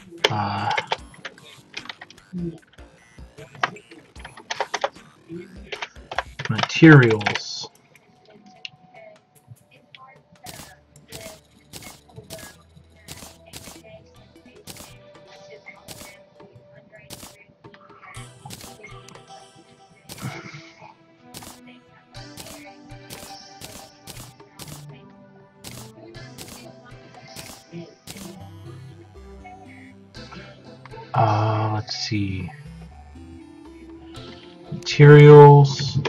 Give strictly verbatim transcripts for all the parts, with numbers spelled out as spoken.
Uh, materials. Uh, let's see. Materials.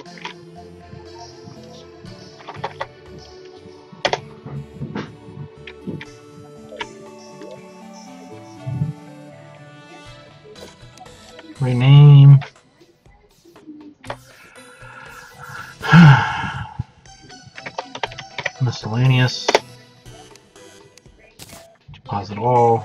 Rename. Miscellaneous. Deposit all.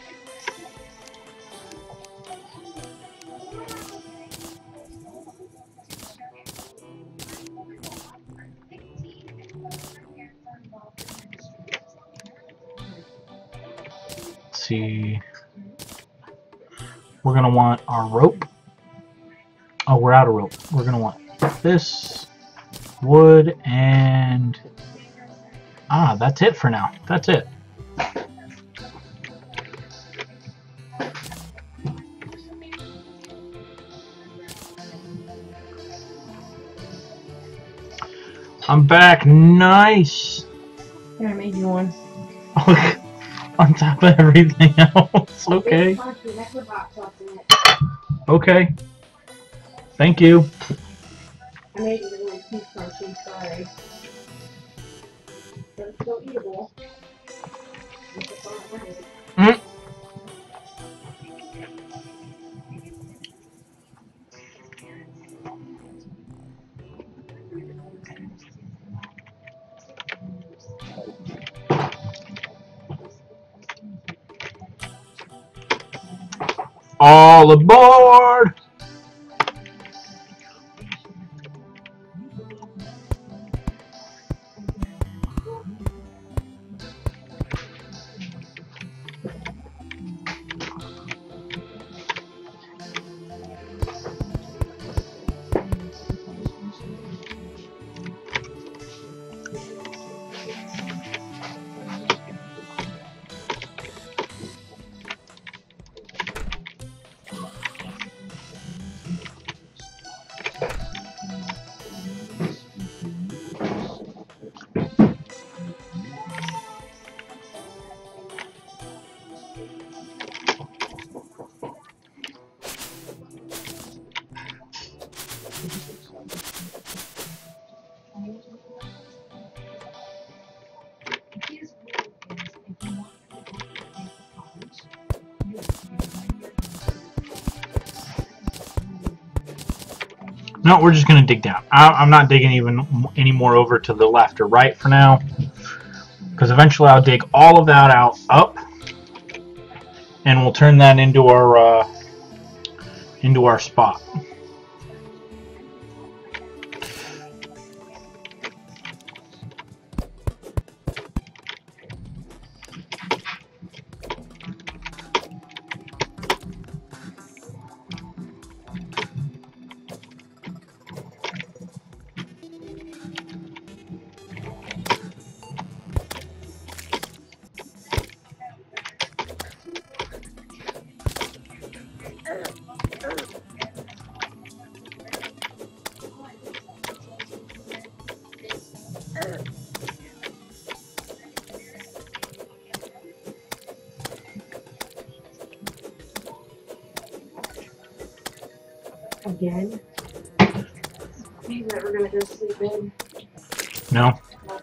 Let's see. We're gonna want our rope. Oh, we're out of rope. We're gonna want this, wood, and ah, that's it for now. That's it. I'm back. Nice. Here, I made you one. On top of everything else. Okay. Okay. Thank you. I made it a little too crunchy, sorry. But it's still eatable. Mm. All aboard! No, we're just gonna dig down. I, I'm not digging even any more over to the left or right for now, because eventually I'll dig all of that out up, and we'll turn that into our uh, into our spot. Again? You never gonna go sleep in? No.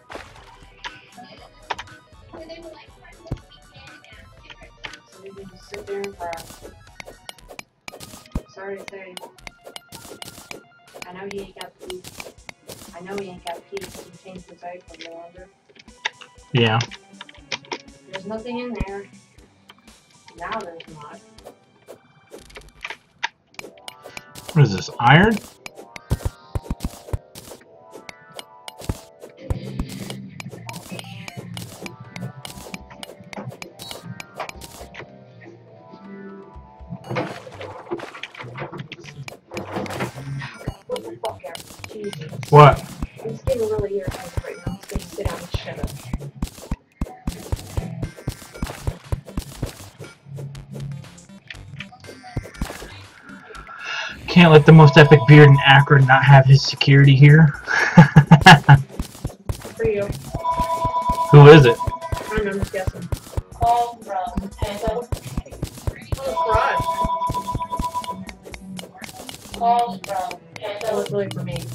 So you can just sit there and cry. Sorry to say. I know he ain't got the keys. I know he ain't got the keys to change the type no longer. Yeah. There's nothing in there. Now there's not. What is this, iron? What? It's getting really irritating right now. It's going to sit down and shut up. Can't let the most epic beard in Akron not have his security here. For you. Who is it? I don't know, I'm just guessing. Call from Panto. Oh, Rod. Call from That Panto. was really for me.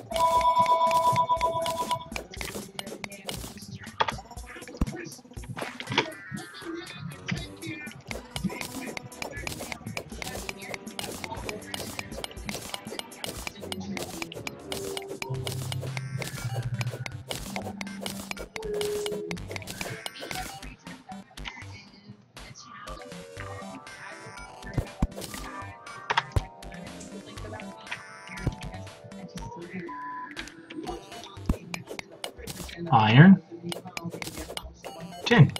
Iron. Tin.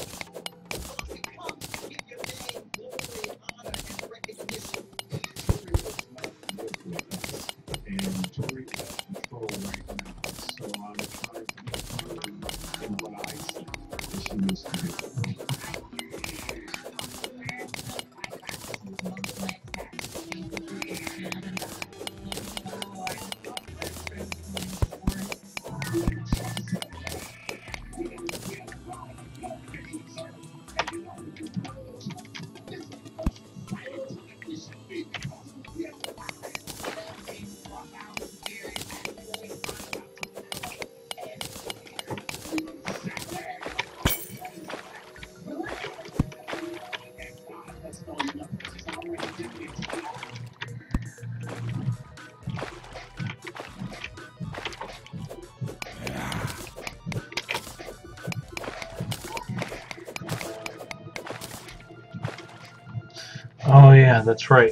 Oh yeah, that's right.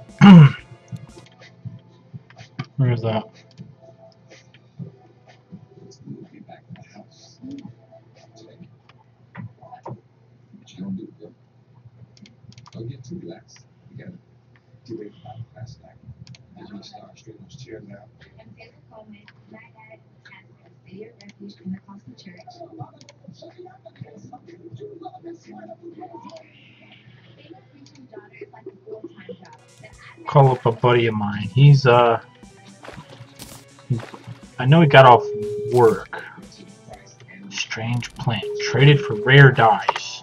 Where's that? Don't get too relaxed. You gotta do it about the last night. You're gonna start straighten those chairs out. I'm Taylor Coleman. My dad has a City of Refuge Pentecostal Church. Preaching daughter is like a full-time job. That I Call up a buddy of mine. He's uh, I know he got off work. Strange plant traded for rare dyes.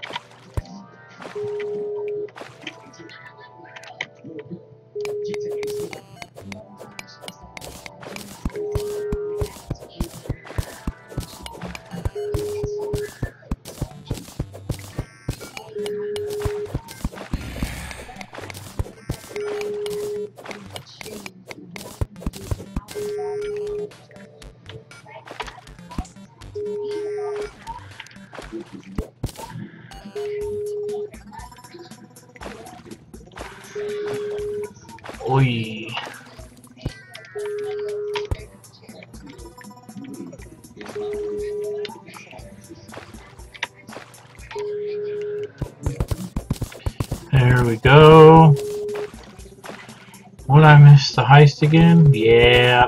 Oi. There we go. What, I missed the heist again? Yeah.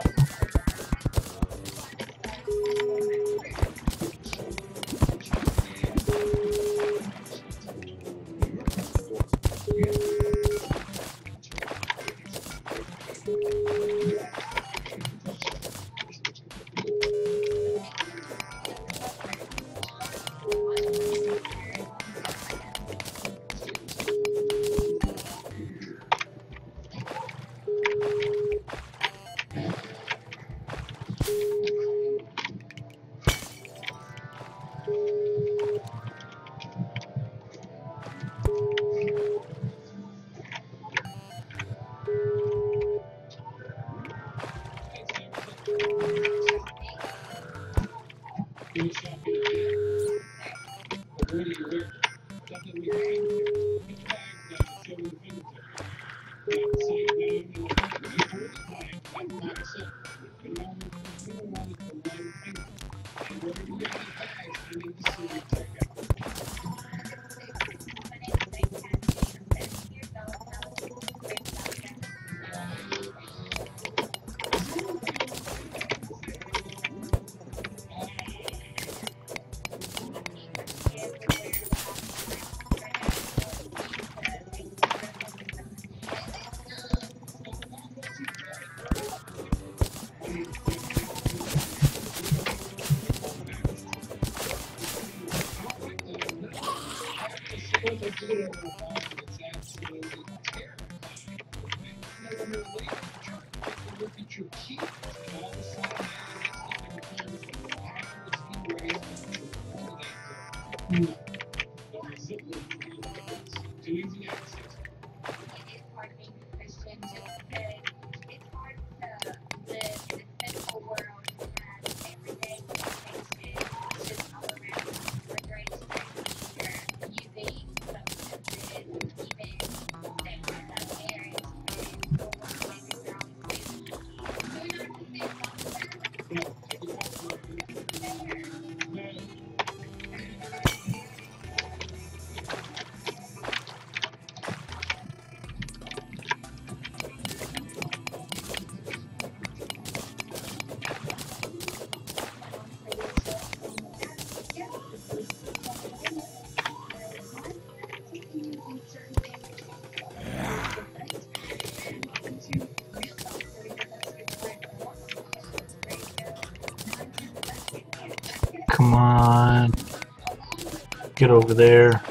Come on. Get over there.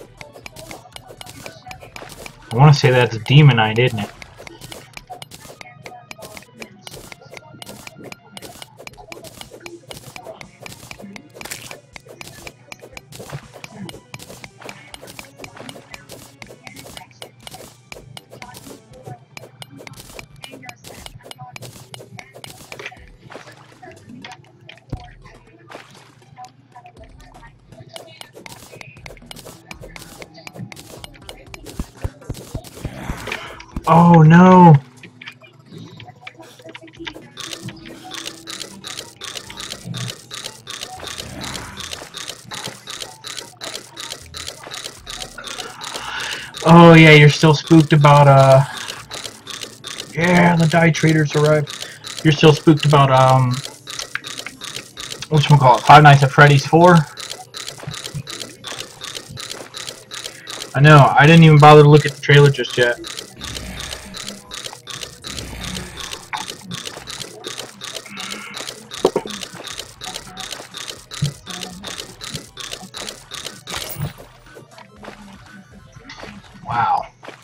I want to say that's a Demonite, isn't it? Oh no! Oh yeah, you're still spooked about uh yeah, the die traders arrived. You're still spooked about um whatchamacallit, Five Nights at Freddy's four? I know, I didn't even bother to look at the trailer just yet. Wow.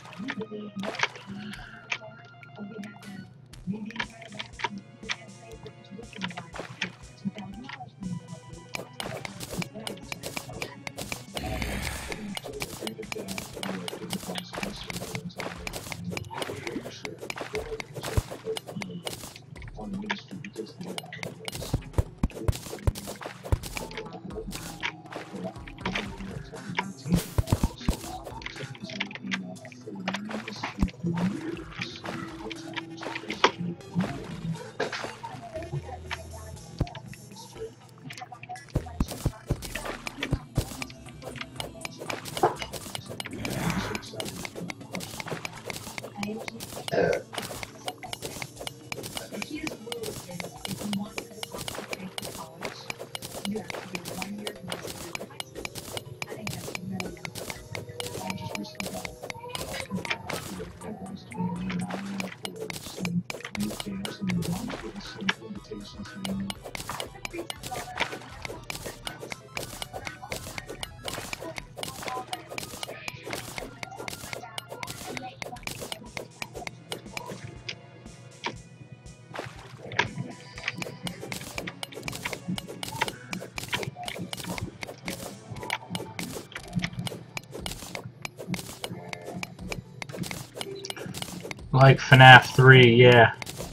Like FNAF three, yeah.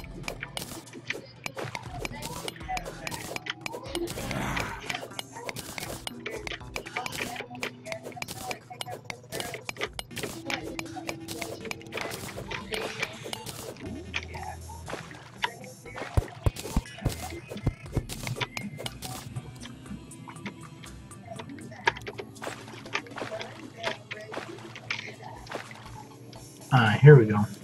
Alright, here we go.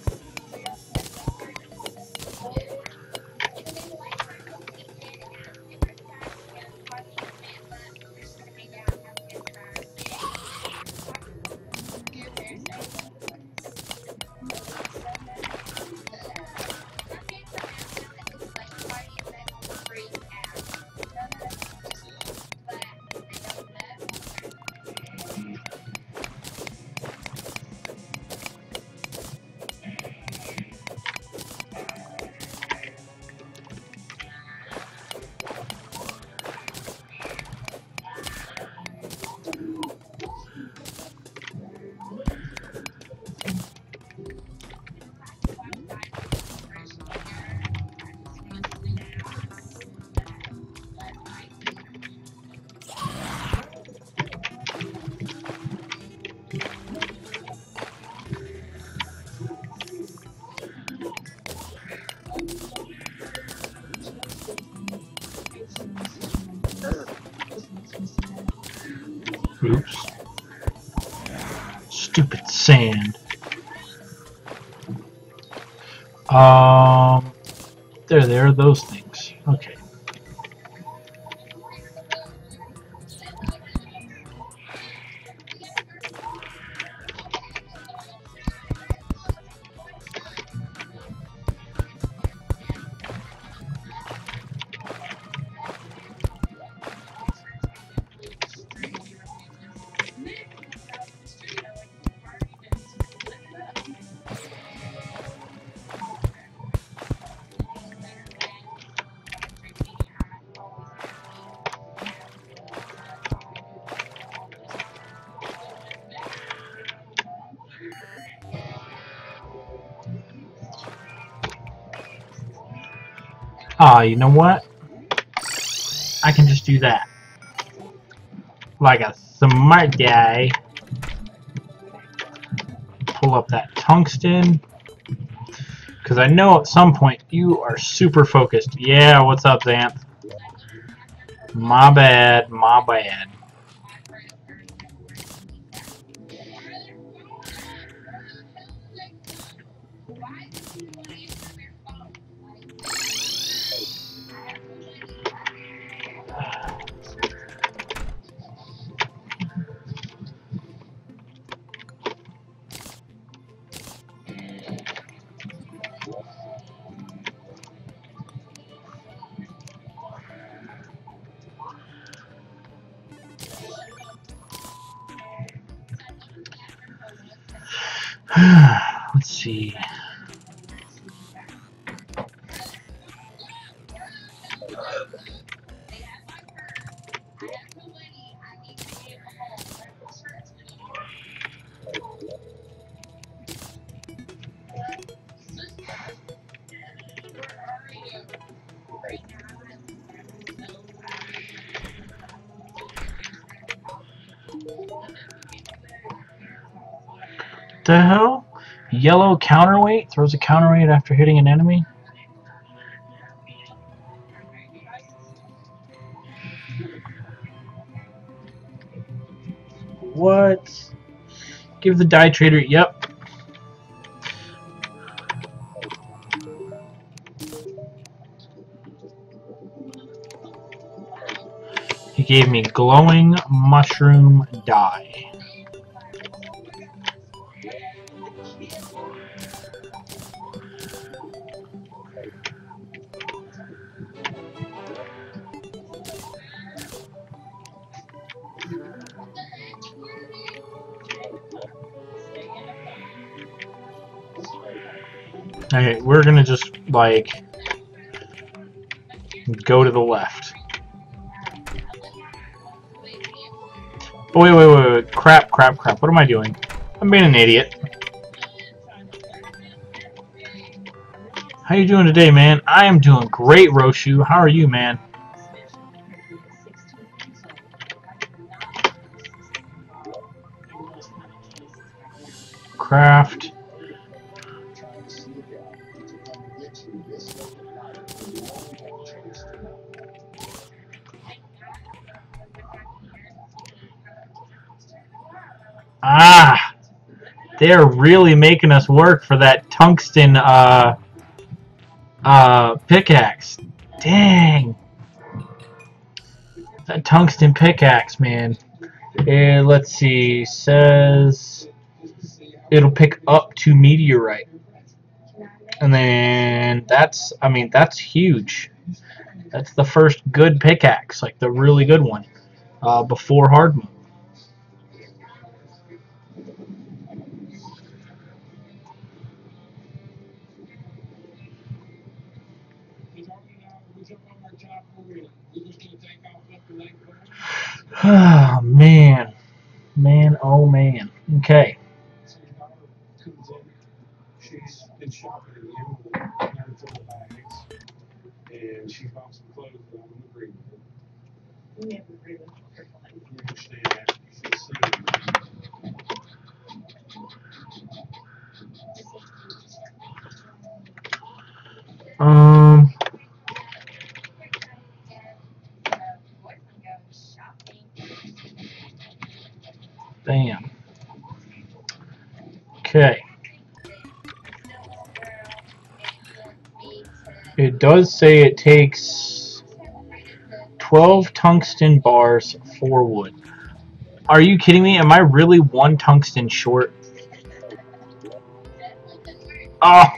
Stupid sand. Um, there, there are those things. Okay. Ah, you know what? I can just do that. Like a smart guy. Pull up that tungsten. Because I know at some point you are super focused. Yeah, what's up, Xanth? My bad, my bad. Let's see. The hell? Yellow counterweight throws a counterweight after hitting an enemy? What? Give the die trader. Yep. He gave me glowing mushroom dye. Okay, we're gonna just like go to the left. Oh, wait, wait, wait, wait, crap, crap, crap. What am I doing? I'm being an idiot. How you doing today, man? I am doing great, Roshu. How are you, man? Craft. Ah! They're really making us work for that tungsten uh, uh, pickaxe. Dang! That tungsten pickaxe, man. And let's see, says it'll pick up to meteorite. And then that's, I mean, that's huge. That's the first good pickaxe, like the really good one, uh, before hard mode. Oh, man. Man, oh, man. Okay. She's been shopping in the Amazon bags, and she bought some clothes that I'm in agreement with. We have an agreement for fine. You understand that? She's seen Um. Damn. Okay. It does say it takes twelve tungsten bars for wood. Are you kidding me? Am I really one tungsten short? Oh,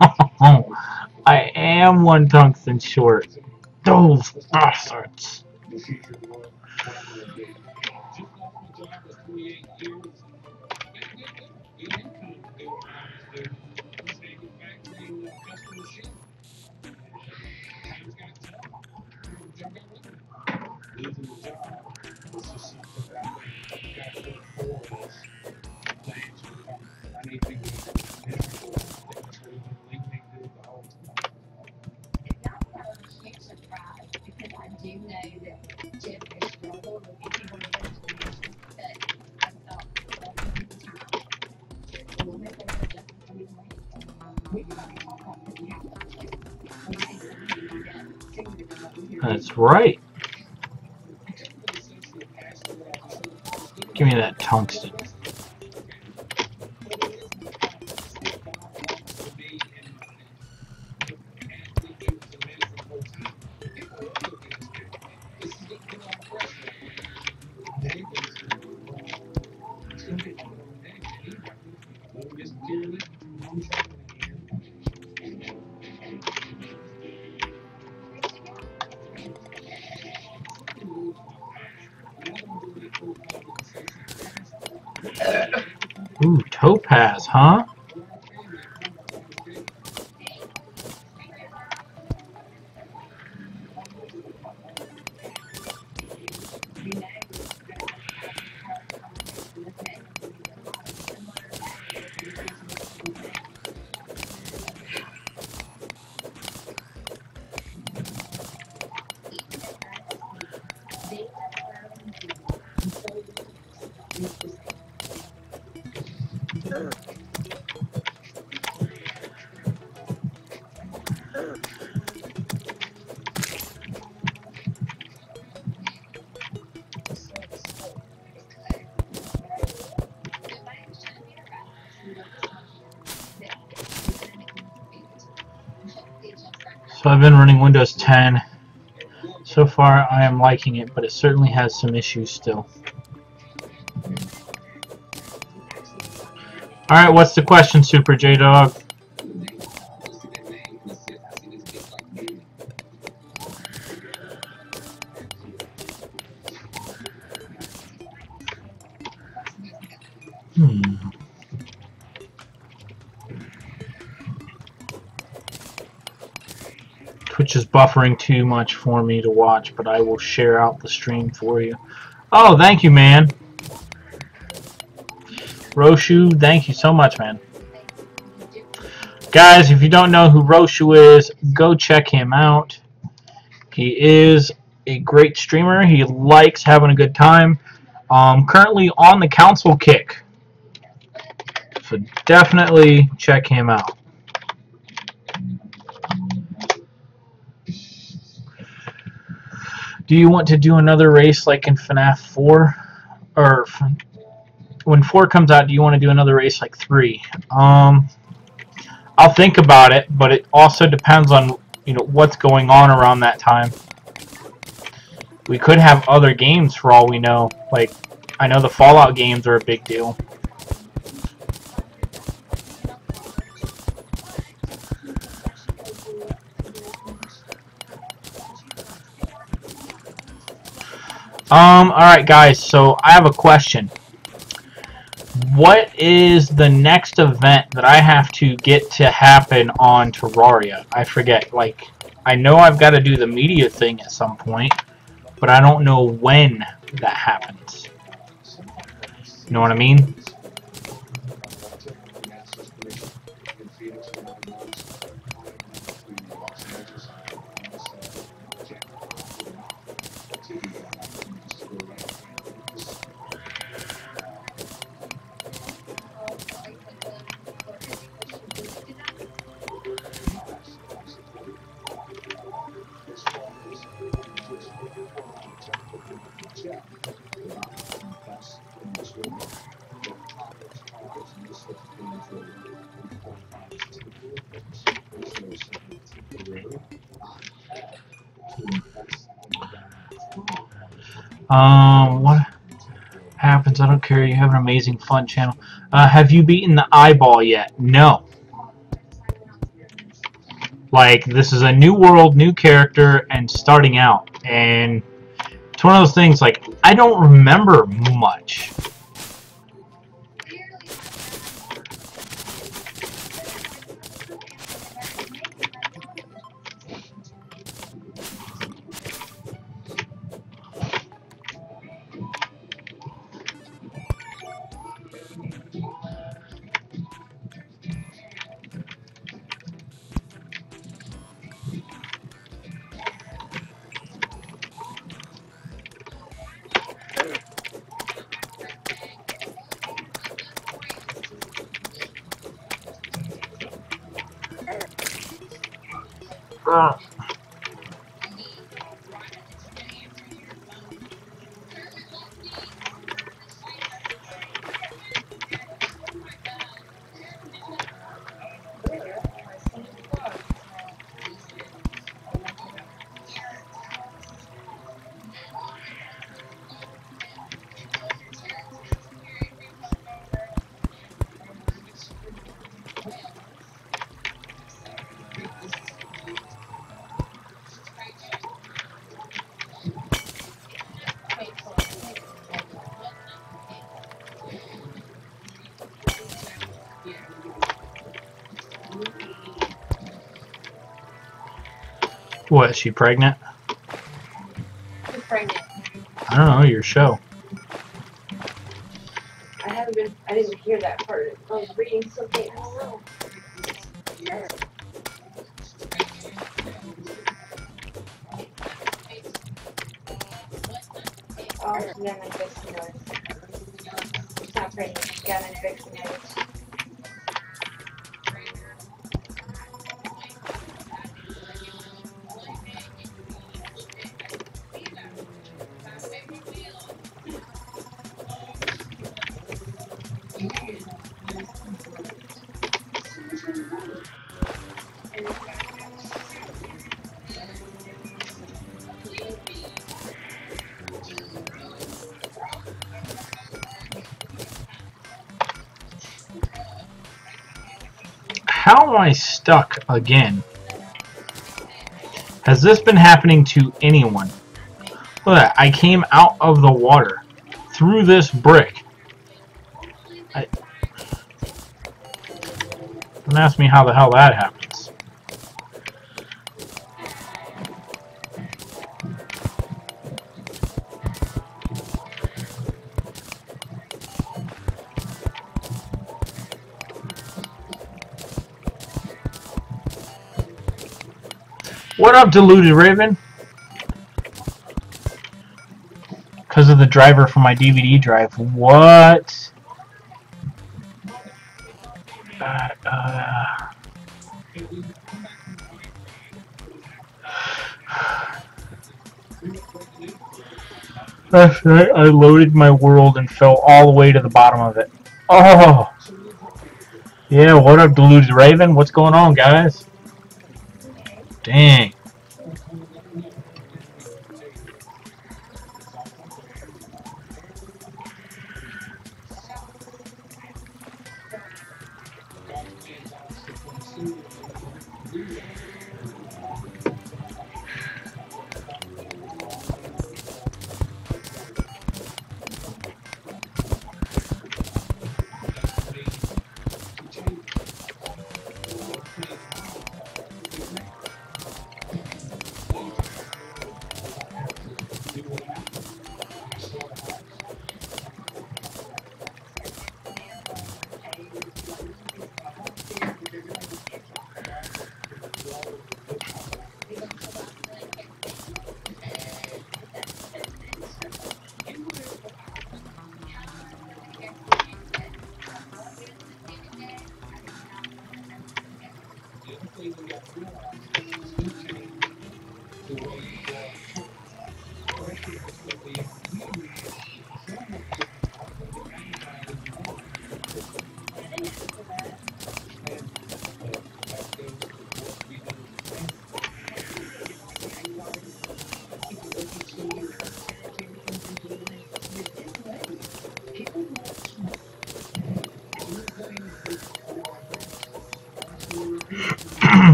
I am one tungsten short. Those bastards. The future world former of David. Just lost my job at twenty-eight years. The income to go around is there. I'm staying in factory and uh, custom machine. Times got tough. Job got with me. Losing the job was just something that I got to look for was plans for the I need to be miserable. I think that's what he's going to lead me to the whole time. It's not a huge surprise because I do know that Jim has struggled with people with information, but I thought that was the time. A little bit better adjustment for his weight. We can talk about that we have to check. My exam will be done sooner than what we hear. That's right. Give me that tungsten. Ooh, topaz, huh? So I've been running Windows ten. So far I am liking it, but it certainly has some issues still. Alright, what's the question, Super J-Dog? Hmm. Twitch is buffering too much for me to watch, but I will share out the stream for you. Oh, thank you, man. Roshu, thank you so much, man. Guys, if you don't know who Roshu is, go check him out. He is a great streamer. He likes having a good time. Um, currently on the council kick. So definitely check him out. Do you want to do another race like in FNAF four? Or when four comes out, do you want to do another race like three? Um, I'll think about it, but it also depends on, you know, what's going on around that time. We could have other games for all we know. Like, I know the Fallout games are a big deal. Um, alright guys, so I have a question. What is the next event that I have to get to happen on Terraria? I forget, like, I know I've got to do the media thing at some point, but I don't know when that happens. You know what I mean? Um, what happens? I don't care. You have an amazing fun channel. Uh, have you beaten the eyeball yet? No. Like, this is a new world, new character, and starting out. And it's one of those things, like, I don't remember much. Ugh. What, is she pregnant? Who's pregnant? I don't know, your show. I haven't been, I didn't hear that part. I was reading something. I don't know. Oh, she got an infection notice. She's not pregnant, she got an infection notice. How am I stuck again? Has this been happening to anyone? Look at that. I came out of the water through this brick. I... Don't ask me how the hell that happens. What up, Deluded Raven? Because of the driver for my D V D drive. What? Uh, uh. Last night I loaded my world and fell all the way to the bottom of it. Oh! Yeah, what up, Deluded Raven? What's going on, guys? Dang.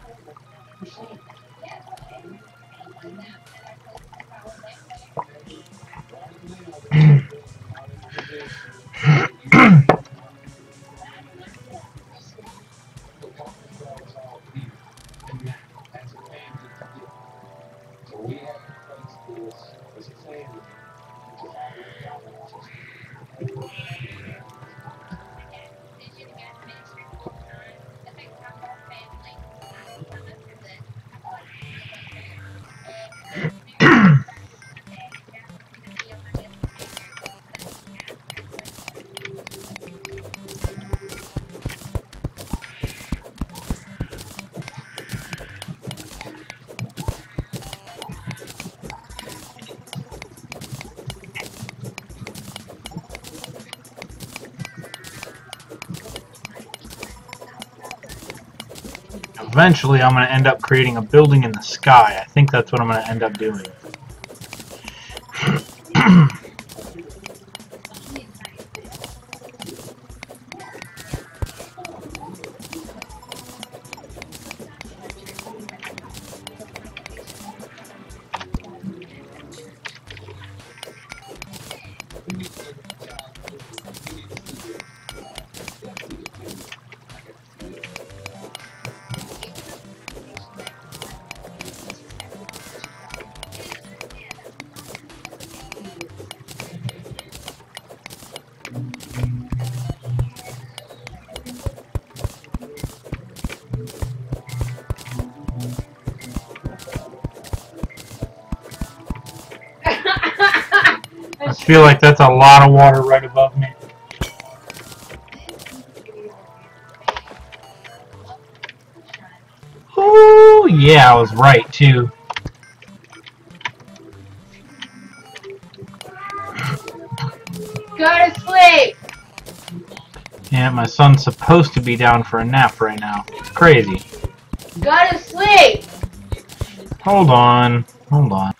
So we have to face this as a family. Eventually, I'm going to end up creating a building in the sky. I think that's what I'm going to end up doing. I feel like that's a lot of water right above me. Oh, yeah, I was right, too. Go to sleep! Yeah, my son's supposed to be down for a nap right now. It's crazy. Go to sleep! Hold on. Hold on.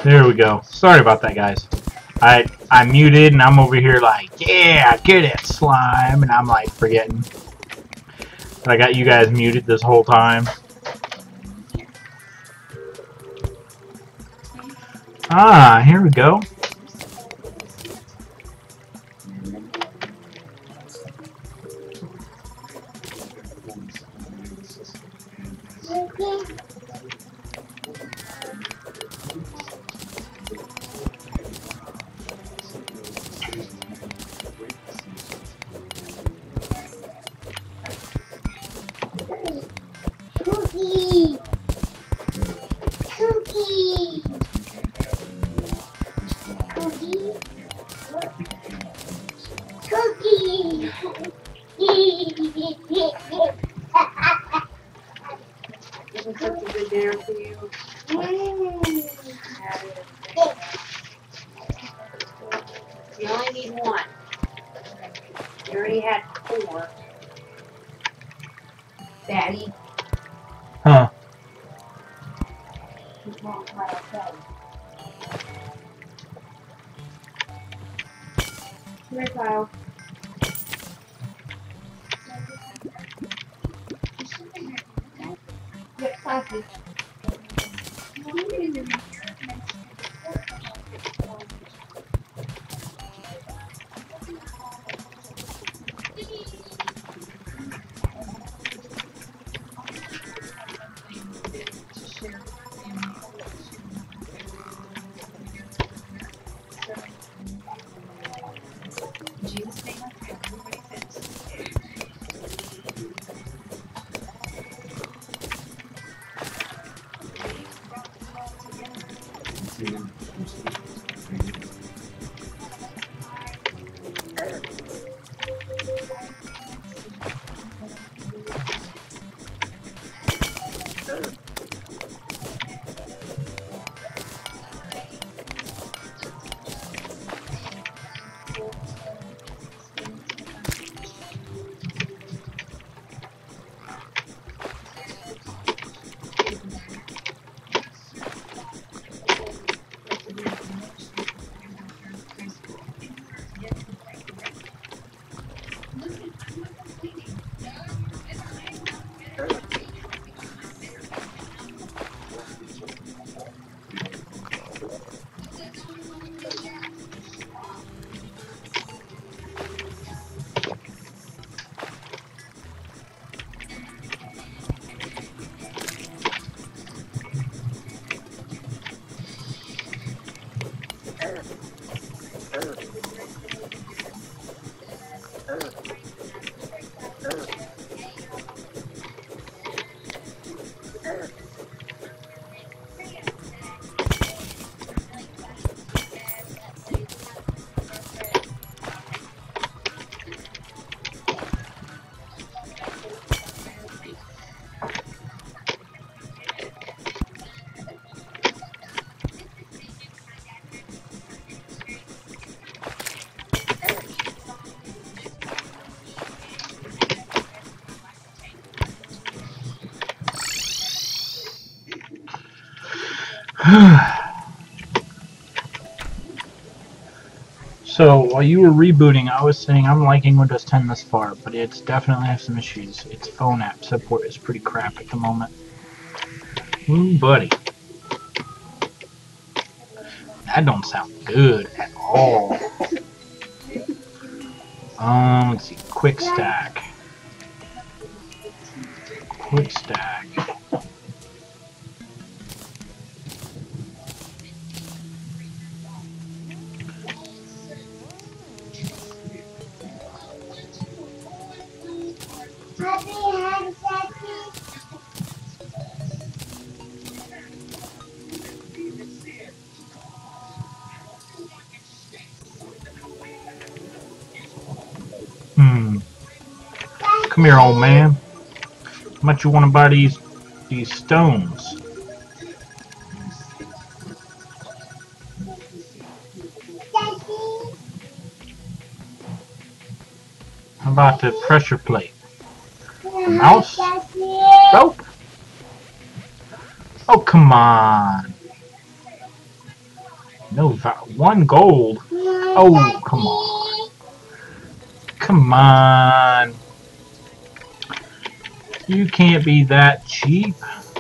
There we go. Sorry about that, guys. I I muted and I'm over here like, yeah, get it, slime, and I'm like forgetting. But I got you guys muted this whole time. Ah, here we go. Cookie! Cookie! Cookie! Cookie! Isn't such a good dinner for you? Mm. Have it. You only need one. You already had four. Daddy. Huh. What's wrong, Kyle? Tell me. Come here, Kyle. Get classy. So while you were rebooting, I was saying I'm liking Windows ten thus far, but it's definitely has some issues. Its phone app support is pretty crap at the moment. Ooh, buddy. That don't sound good at all. Um, let's see. Quick stack. Quick stack. Hmm. Come here, old man. How much you want to buy these these stones? How about the pressure plate? A mouse? Rope? Oh, come on. No, one gold. Oh, come on. Come on. You can't be that cheap.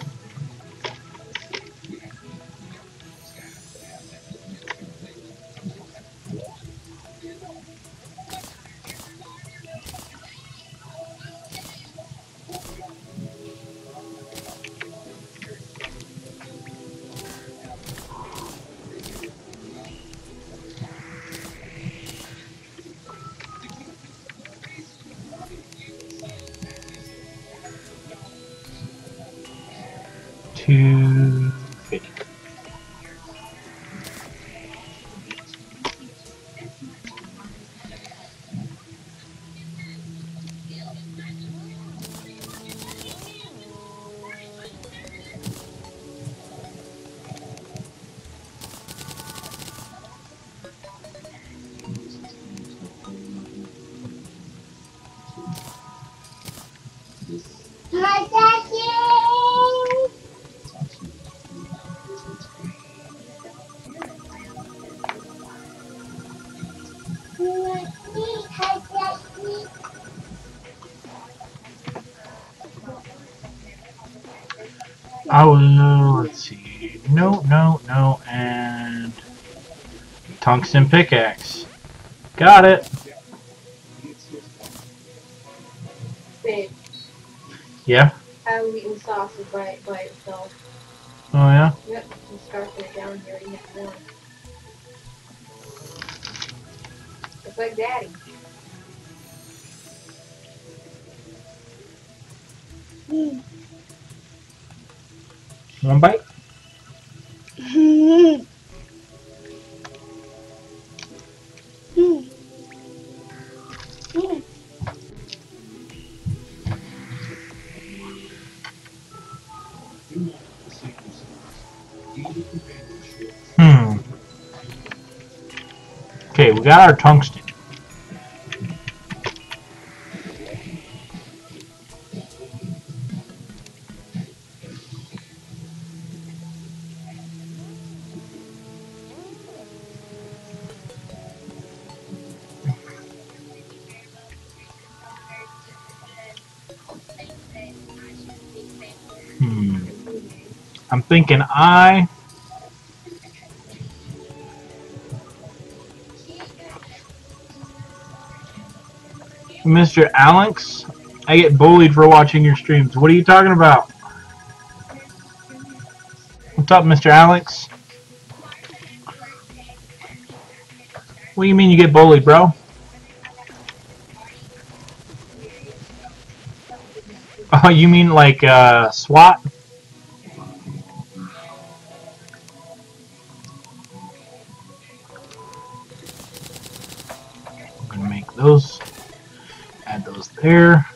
Two fifty. Oh, no, let's see. No, no, no, and tungsten pickaxe. Got it. Babe, Yeah? I was eating sausage by, by itself. Oh, yeah? Yep, I'm scarfing it down here eating it more. Just like Daddy. One bite? Hmm. Okay, we got our tungsten. Hmm. I'm thinking I... Mister Alex, I get bullied for watching your streams. What are you talking about? What's up, Mister Alex? What do you mean you get bullied, bro? Oh, you mean like uh, SWAT? I'm gonna make those. Add those there.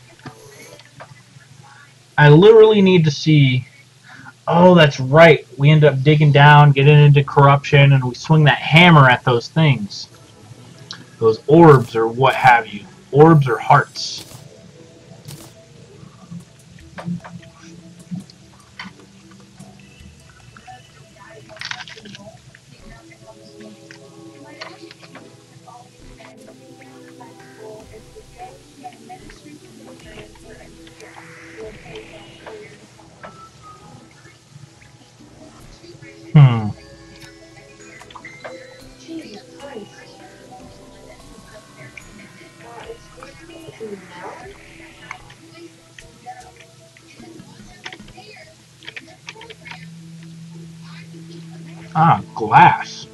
I literally need to see. Oh, that's right. We end up digging down, getting into corruption, and we swing that hammer at those things. Those orbs or what have you. Orbs or hearts. Hmm. Jesus Christ. Uh, excuse me, to now? Ah, glass.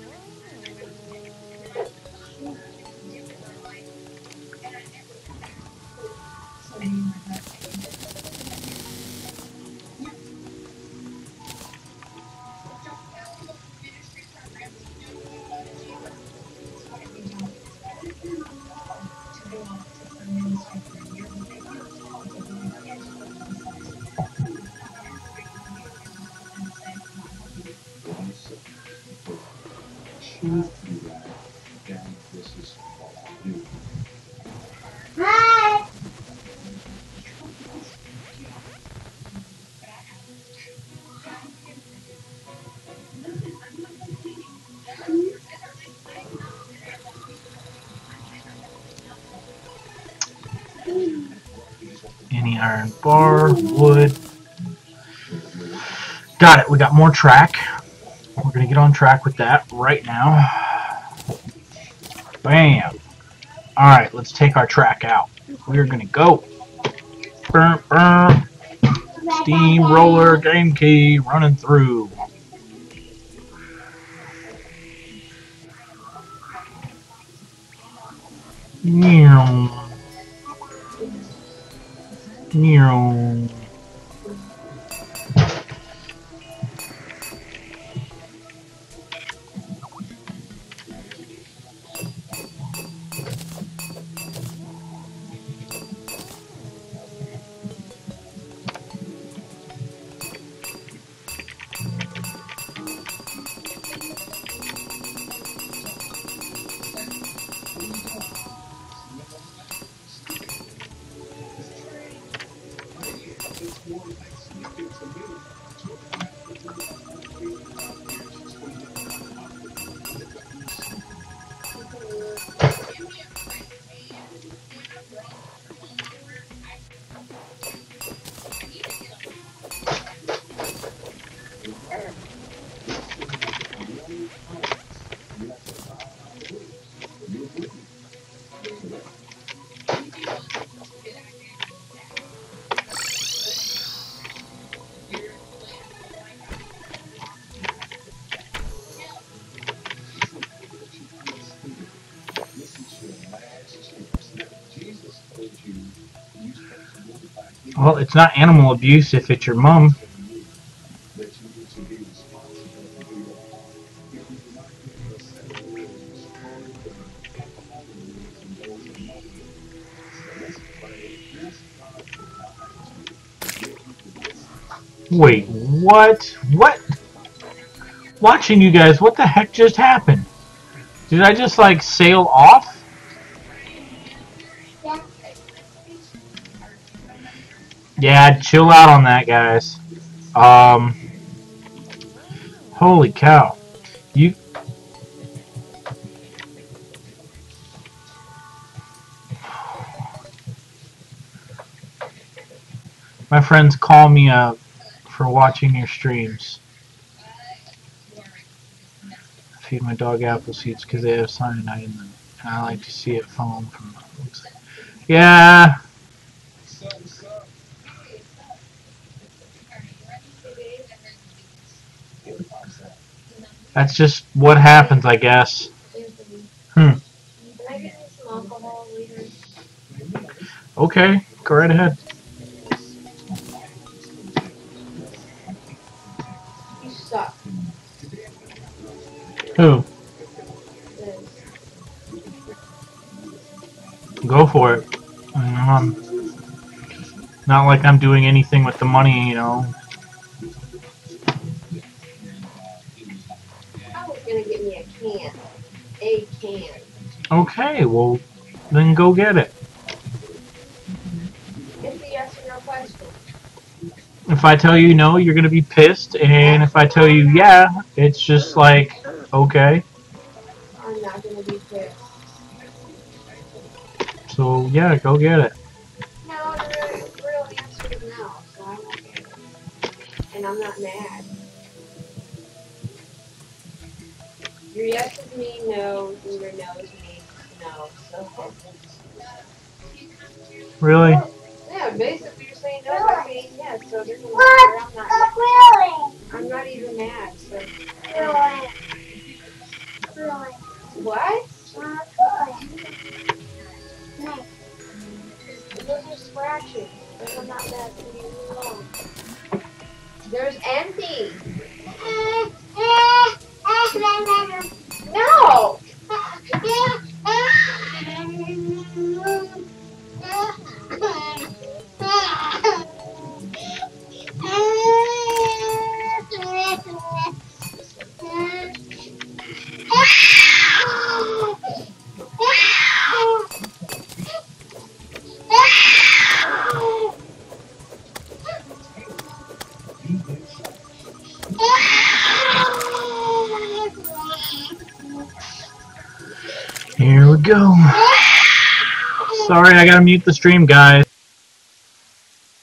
iron bar, wood. Got it. We got more track. We're going to get on track with that right now. Bam. Alright, let's take our track out. We're going to go. Burr, burr. Steamroller game key running through. Meow. Meow. Well, it's not animal abuse if it's your mom. Wait, what? What? Watching you guys, what the heck just happened? Did I just, like, sail off? Yeah, chill out on that, guys. Um, holy cow. You... My friends call me up for watching your streams. I feed my dog apple seeds because they have cyanide in them, and I like to see it foam from the looks. Yeah. That's just what happens, I guess. Hmm. Can I get you some alcohol later? Okay, go right ahead. You suck. Who? Liz. Go for it. Um, not like I'm doing anything with the money, you know. I was gonna get me a can. A can. Okay, well, then go get it. It's a yes or no question. If I tell you no, you're gonna be pissed, and if I tell you yeah, it's just like, okay. I'm not gonna be pissed. So, yeah, go get it. No, the real, real answer is no, so I won't get it. And I'm not mad. Your yeses mean no, and your no's mean no, so. Really? Yeah, basically you're saying no, I mean yes, so there's a lot where I'm not, Really? I'm not even mad, so. Really? Really? What? Not good. Nice. Those are scratches. Those are not bad for you alone. There's empty. No! Here we go. Sorry, I gotta mute the stream, guys.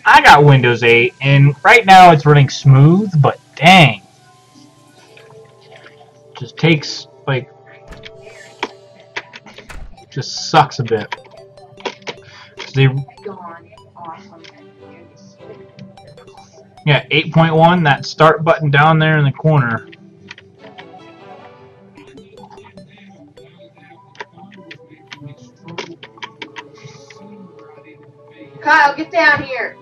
I got Windows eight, and right now it's running smooth, but dang. Just takes, like, just sucks a bit. So they, Gone. Awesome. yeah, eight point one, that start button down there in the corner. Kyle, get down here.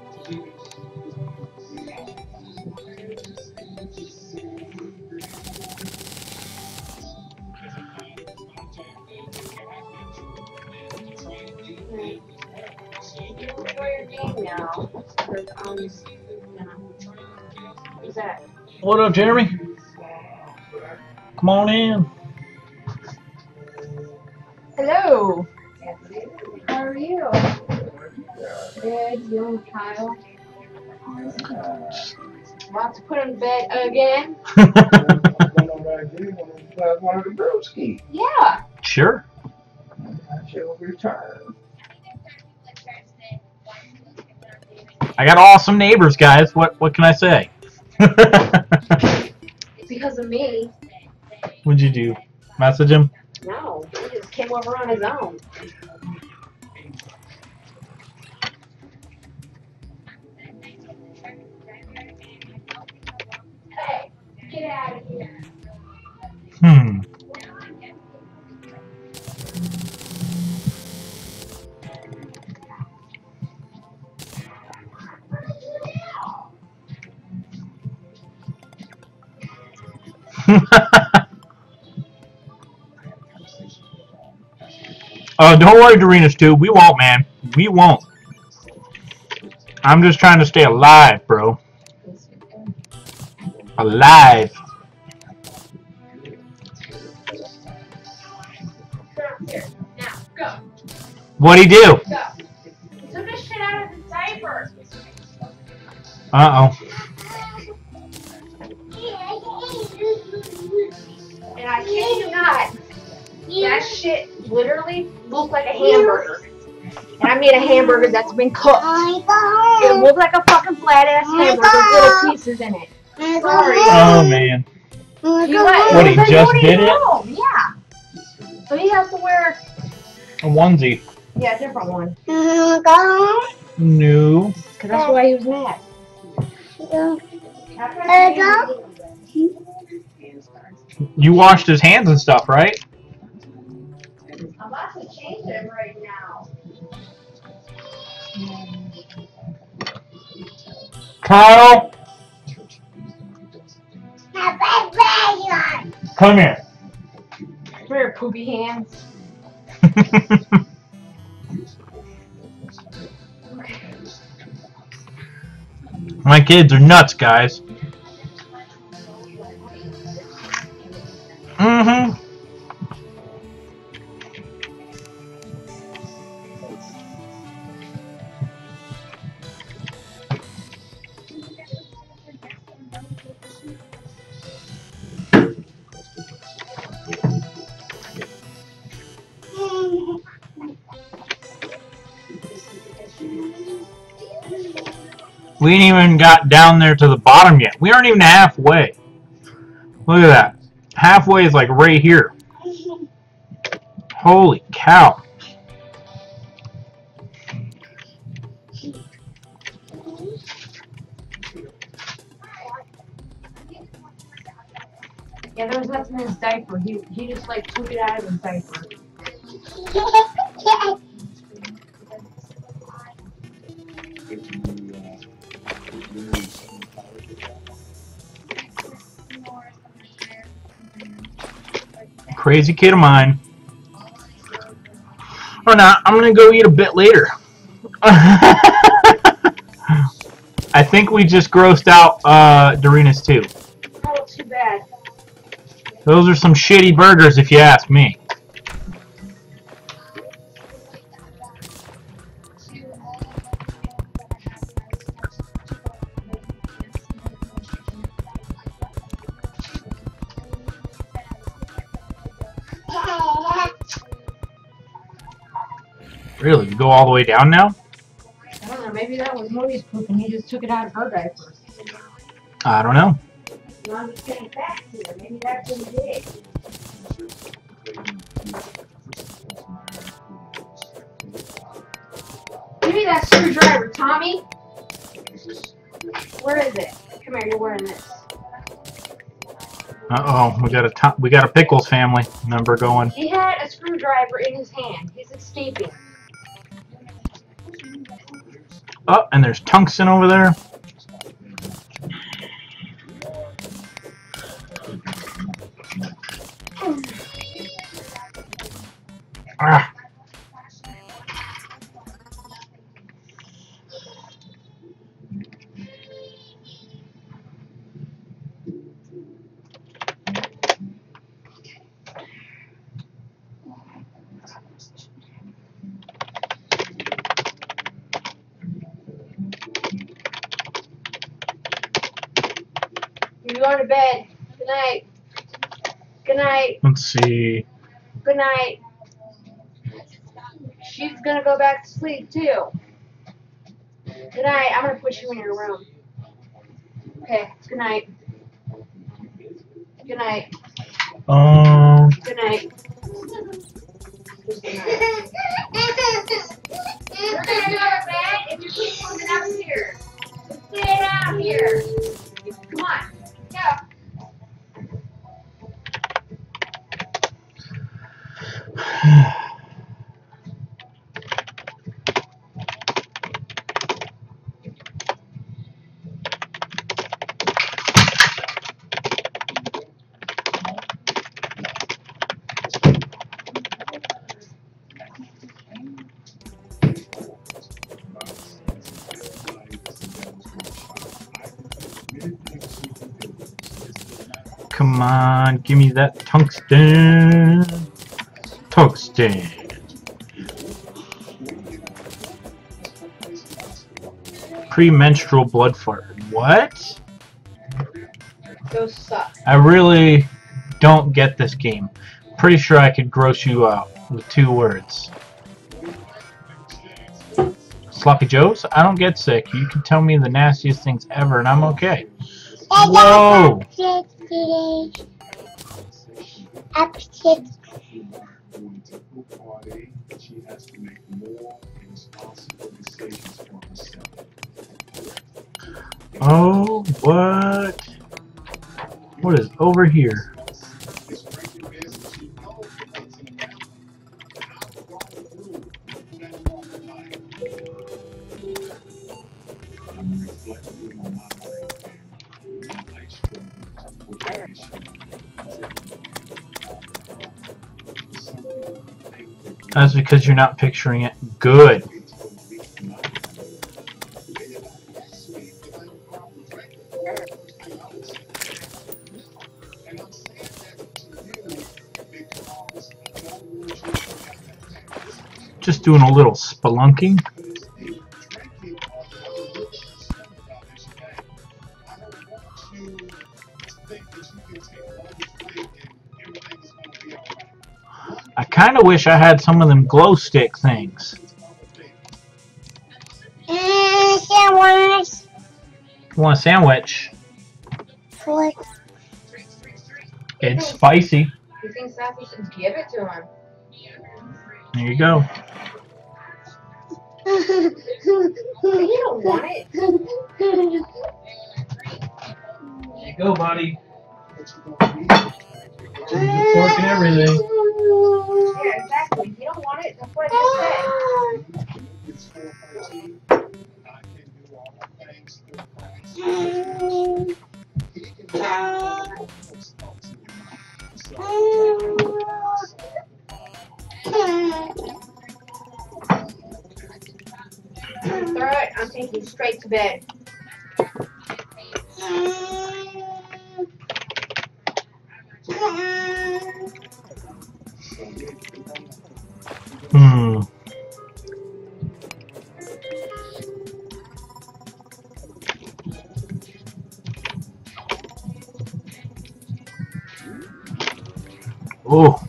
Enjoy your game now. 'Cause, um, you know, who's that? What up, Jeremy? Come on in. Hello. How are you? Good. You and Kyle. About to put him to bed again. One of the brewski. Yeah. Sure. I shall return. I got awesome neighbors, guys. What what can I say? Because of me. What'd you do? Message him? No, he just came over on his own. Hey, get out of here. Hmm. Oh, don't worry, Dorinus two. We won't, man. We won't. I'm just trying to stay alive, bro. Alive. Now, go. What'd he do? Go. He took his shit out of his diaper. Uh-oh. And I kid you not, that shit literally looked like a hamburger. And I made a hamburger that's been cooked. It looked like a fucking flat ass hamburger with little pieces in it. Sorry. Oh, man. He let, What, he was just like, did it? home. Yeah. So he has to wear, A onesie. yeah, a different one. No. Because that's why he was mad. You washed his hands and stuff, right? I'm about to change him right now. Kyle? Come here. Come here, poopy hands. My kids are nuts, guys. Mm-hmm. We ain't even got down there to the bottom yet. We aren't even halfway. Look at that. Halfway is like right here. Holy cow. Yeah, there was nothing in his diaper. He, he just like took it out of his diaper. Crazy kid of mine. Oh no, I'm gonna go eat a bit later. I think we just grossed out uh, Dorinus too. Oh, too bad. Those are some shitty burgers if you ask me. Really? You go all the way down now? I don't know, maybe Maybe that was Moe's poop and he just took it out of her diaper. I don't know. No, I'm just getting back to her. Maybe that's what he did. Give me that screwdriver, Tommy. Where is it? Come here, you're wearing this. Uh oh, we got a to we got a Pickles family member going. He had a screwdriver in his hand. He's escaping. Oh, and there's Tungsten over there. Ah. You're going to bed. Good night. Good night. Let's see. Good night. She's gonna go back to sleep too. Good night. I'm gonna put you in your room. Okay. Good night. Good night. Um. Good night. Just good night. We're gonna go to bed if you keep coming up here. Just get out here. Come on. Go. Come on, give me that tungsten. Tungsten. Premenstrual blood fart. What? Those suck. I really don't get this game. Pretty sure I could gross you out with two words. Sloppy Joes? I don't get sick. You can tell me the nastiest things ever and I'm okay. Whoa! Oh, what? What is over here? That's because you're not picturing it. Good. Just doing a little spelunking. I kind of wish I had some of them glow stick things. Uh, sandwich. You want a sandwich? What? It's spicy. You think Sassy should give it to him? There you go. You don't want it. There you go, buddy. The pork and everything. Yeah, exactly. You don't want it. That's what I just Throw it. I'm taking you straight to bed. Hmm. Oh.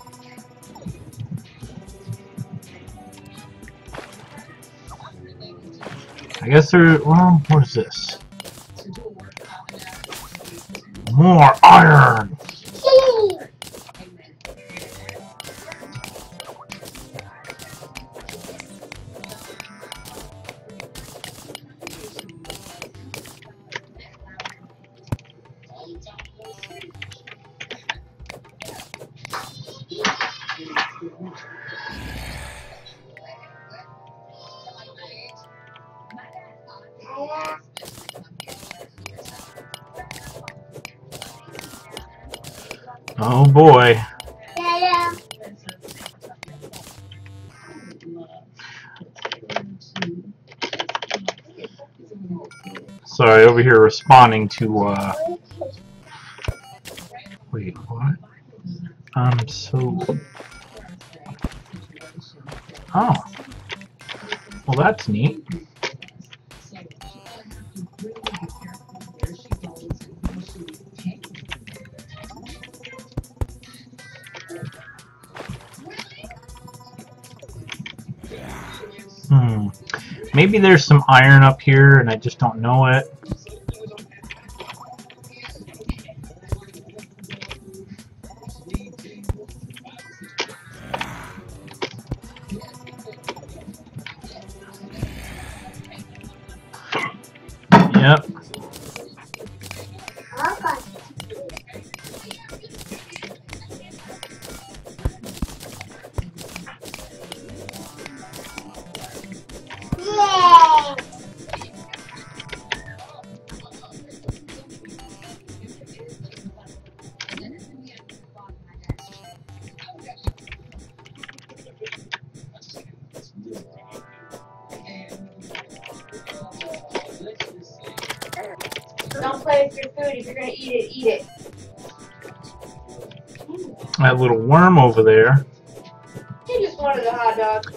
I guess there. Well, what is this? More iron. Oh boy. Sorry, over here responding to, uh... Wait, what? I'm so... Oh. Well, that's neat. Hmm. Maybe there's some iron up here and I just don't know it. Yep. Don't play with your food. If you're gonna eat it, eat it. That little worm over there. He just wanted a hot dog.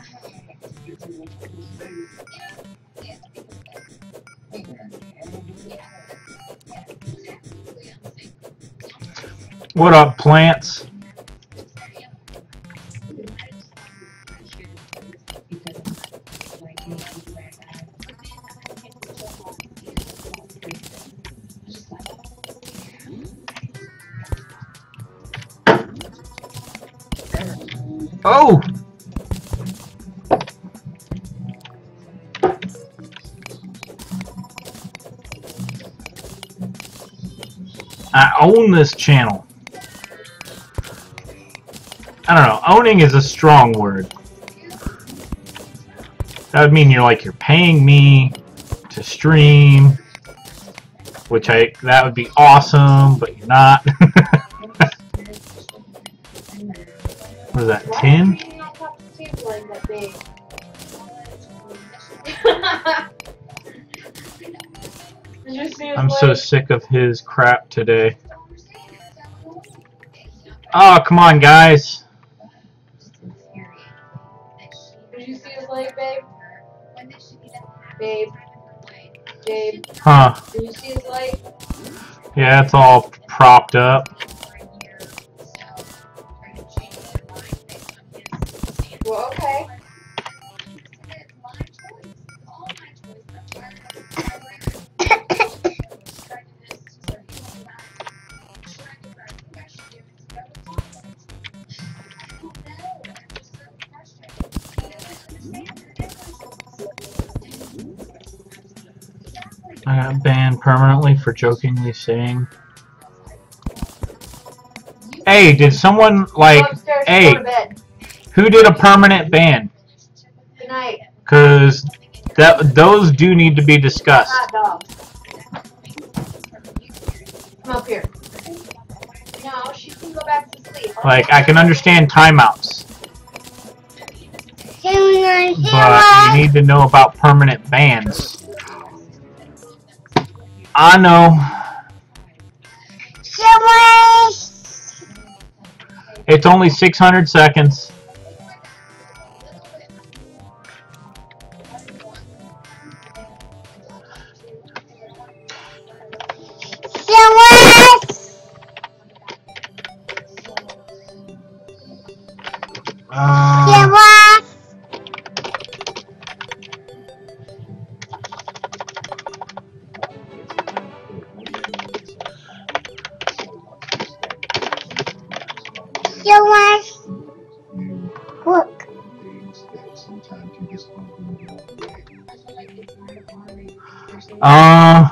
What up, plants? Oh! I own this channel. I don't know. Owning is a strong word. That would mean you're like you're paying me to stream, which I that would be awesome, but you're not. What is that, tin? I'm so sick of his crap today. Oh, come on, guys. Did you see his leg, babe? Babe. Babe. Huh. Did you see his leg? Yeah, it's all propped up. Well, okay. I got banned permanently for jokingly saying. Hey, did someone like? Go upstairs, Hey, go to bed. who did a permanent ban? Good night. Cause that those do need to be discussed. Hot dog. Come up here. No, she can go back to sleep. Like I can understand timeouts, but you need to know about permanent bans. I know. It's only six hundred seconds. Uh, so much. Look. Uh.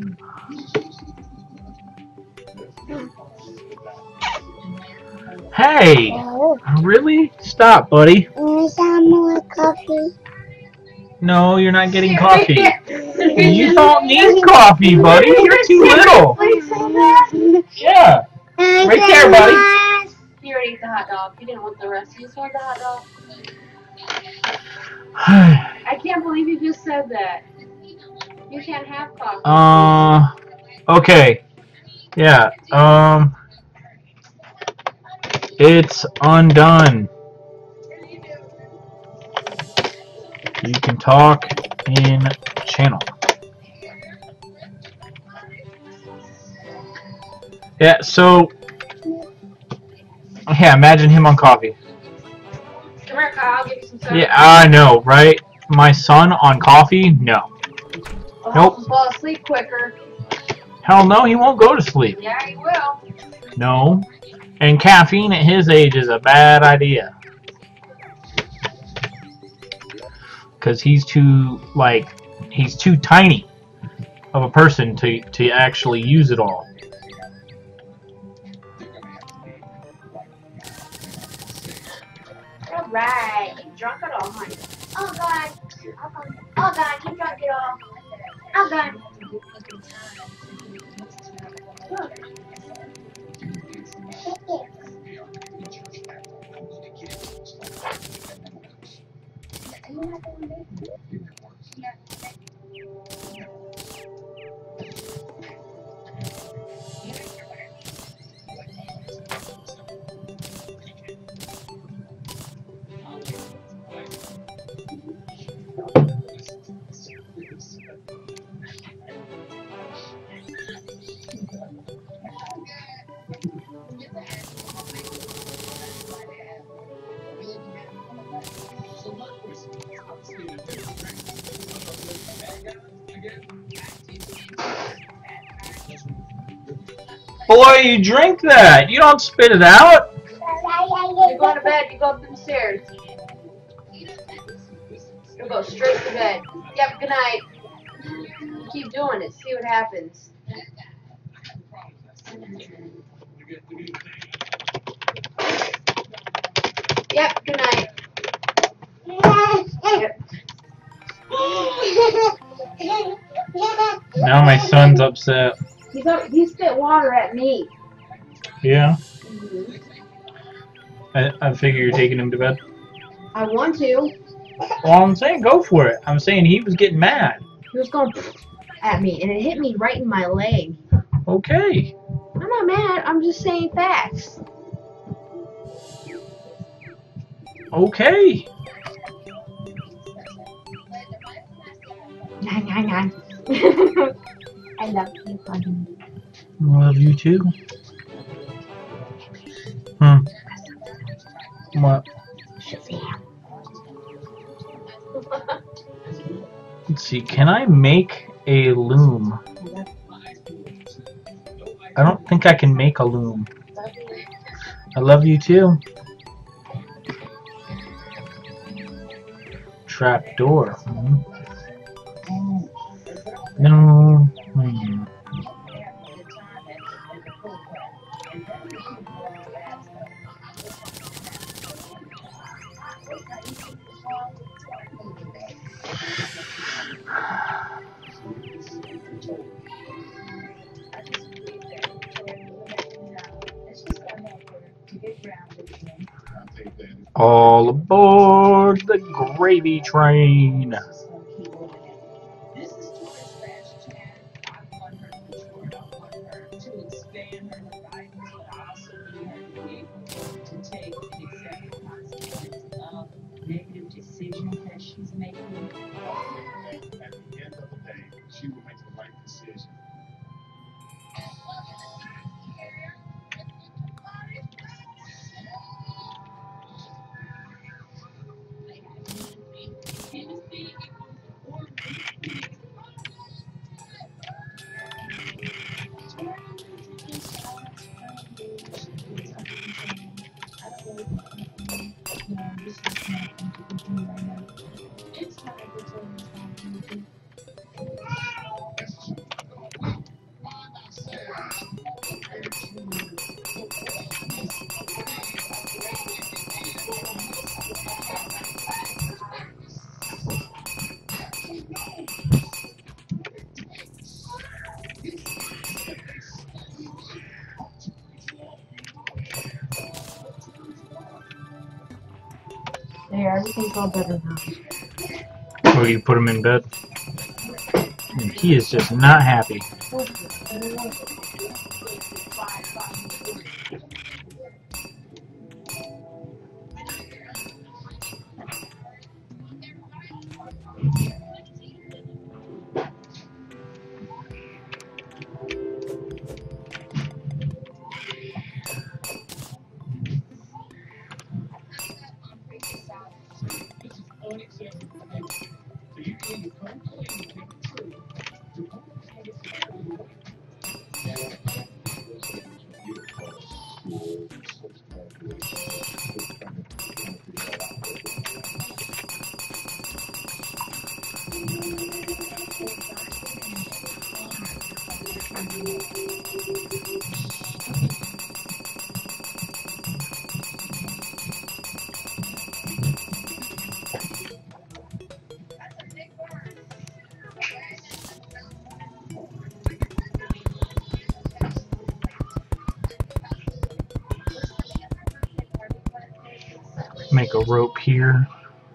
Hey! Oh, Really? Stop, buddy. need some more coffee. No, you're not getting Here, coffee. here. You don't need coffee, buddy. You're too little. Please say that. Yeah. Right there, buddy. You already ate the hot dog. You didn't want the rest. You just wanted the hot dog. I can't believe you just said that. You can't have coffee. uh. Okay. Yeah. Um. It's undone. You can talk in channel. Yeah, so yeah, imagine him on coffee. Come here, Kyle. I'll give you some soda. Yeah, I know, right? My son on coffee? No. I'll Nope. help him fall asleep quicker. Hell no, he won't go to sleep. Yeah, he will. No. And caffeine at his age is a bad idea. Because he's too, like, he's too tiny of a person to, to actually use it all. All right. You drunk it all, honey. Oh, God. Oh, God. You drunk it all. Oh, God. Boy, you drink that. You don't spit it out. You go to bed. You go up the stairs. You go straight to bed. Yep, good night. Keep doing it. See what happens. Yep, good night. Yep. Now my son's upset. He's up, he spit water at me. Yeah. I, I figure you're taking him to bed. I want to. Well, I'm saying go for it. I'm saying he was getting mad. He was going at me, and it hit me right in my leg. Okay. I'm not mad. I'm just saying facts. Okay. Nine, nine, nine. I love you, honey. Love you too. Hmm. What? Shazam. Let's see. Can I make a loom? I don't think I can make a loom. I love you too. Trap door. Hmm. No. Hmm. All aboard the gravy train. Negative decisions that she's making. At the end of the day, she will make the right decision. Tennessee There, everything's all better now. Oh, you put him in bed? And he is just not happy. Make a rope here.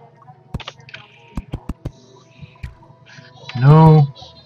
No.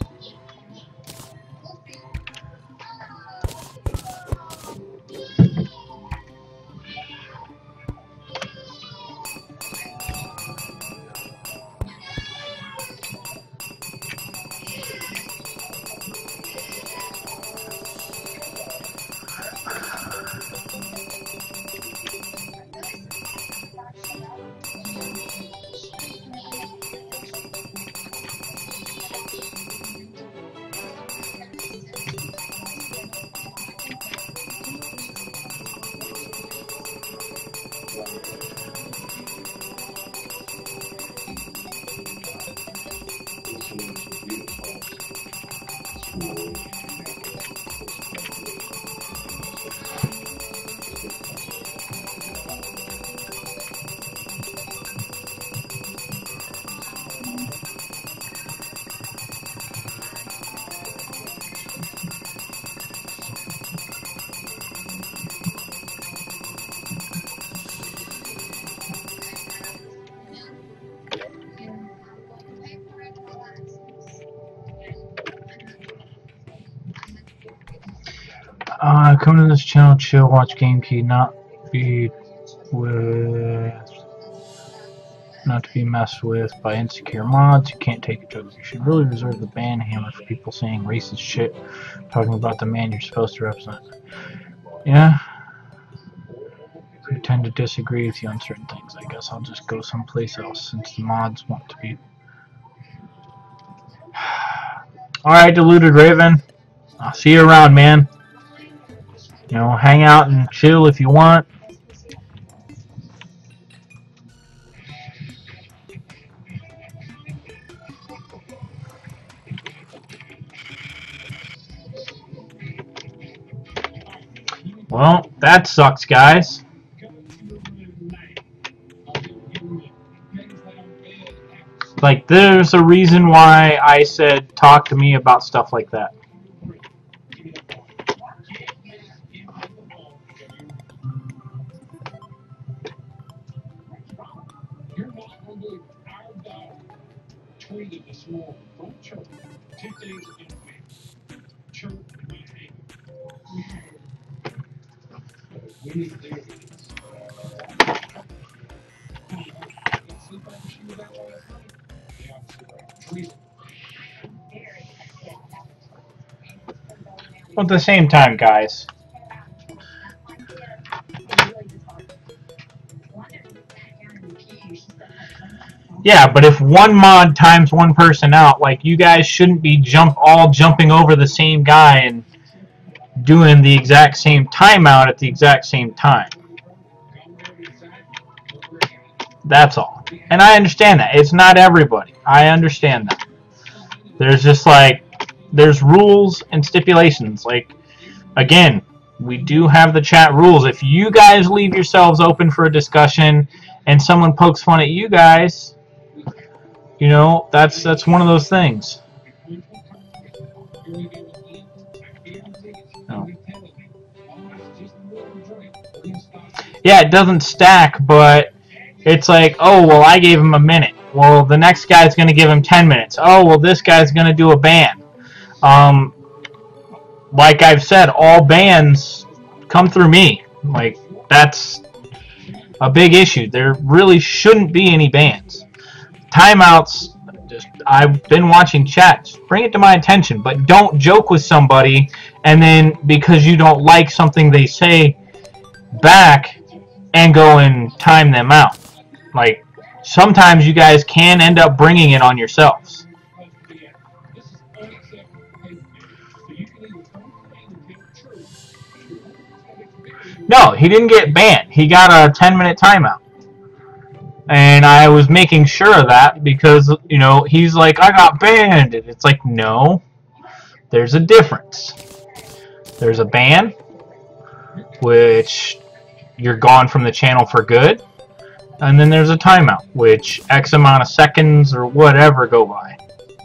Uh, come to this channel, chill, watch GameKey, not be with, not to be messed with by insecure mods. You can't take a joke. You should really reserve the ban hammer for people saying racist shit, talking about the man you're supposed to represent. Yeah, I tend to disagree with you on certain things. I guess I'll just go someplace else since the mods want to be. Alright, Deluded Raven. I'll see you around, man. You know, hang out and chill if you want. Well, that sucks, guys. Like, there's a reason why I said talk to me about stuff like that. Tweeted this morning, don't choke. Two things in a week. Choke my anger. We need to do this. See if I can shoot that last night. Yeah, treat. But at the same time, guys. Yeah, but if one mod times one person out, like, you guys shouldn't be jump all jumping over the same guy and doing the exact same timeout at the exact same time. That's all. And I understand that. It's not everybody. I understand that. There's just like, there's rules and stipulations. Like, again, we do have the chat rules. If you guys leave yourselves open for a discussion and someone pokes fun at you guys, you know, that's that's one of those things. No. Yeah, it doesn't stack, but It's like, oh, well, I gave him a minute. Well, the next guy's going to give him ten minutes. Oh, well, this guy's going to do a ban. Um, like I've said, all bans come through me. Like, that's a big issue. There really shouldn't be any bans. Timeouts, just I've been watching chats. Bring it to my attention, but don't joke with somebody and then because you don't like something they say back and go and time them out. Like, sometimes you guys can end up bringing it on yourselves. No, he didn't get banned. He got a ten minute timeout. And I was making sure of that because, you know, he's like, I got banned. And it's like, no, there's a difference. There's a ban, which you're gone from the channel for good. And then there's a timeout, which X amount of seconds or whatever go by.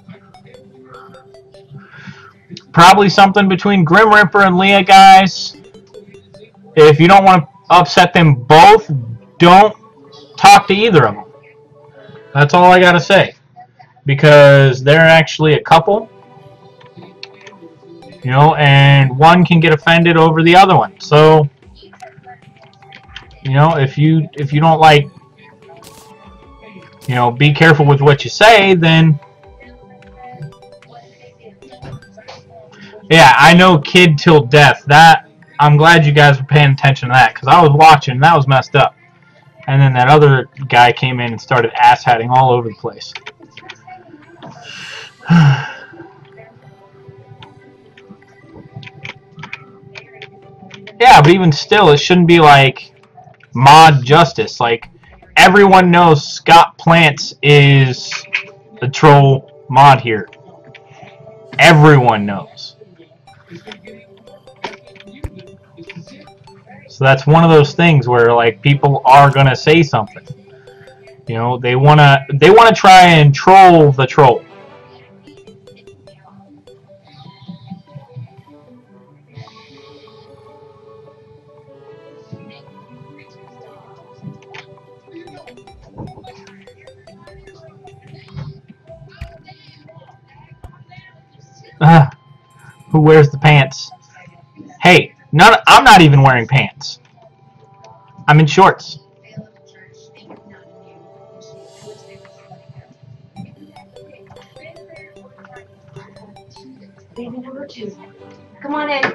Probably something between Grim Reaper and Leah, guys. If you don't want to upset them both, don't talk to either of them. That's all I gotta say. Because they're actually a couple. You know, and one can get offended over the other one. So, you know, if you if you don't like, you know, be careful with what you say, then yeah, I know Kid Till Death. That I'm glad you guys were paying attention to that because I was watching and that was messed up. And then that other guy came in and started ass-hatting all over the place. Yeah, but even still, it shouldn't be like mod justice. Like, everyone knows Scott Plants is the troll mod here. Everyone knows. So that's one of those things where, like, people are gonna say something. You know, they wanna they wanna try and troll the troll. Uh, who wears the pants? Hey, none, I'm not even wearing pants. I'm in shorts. Baby number two. Come on in.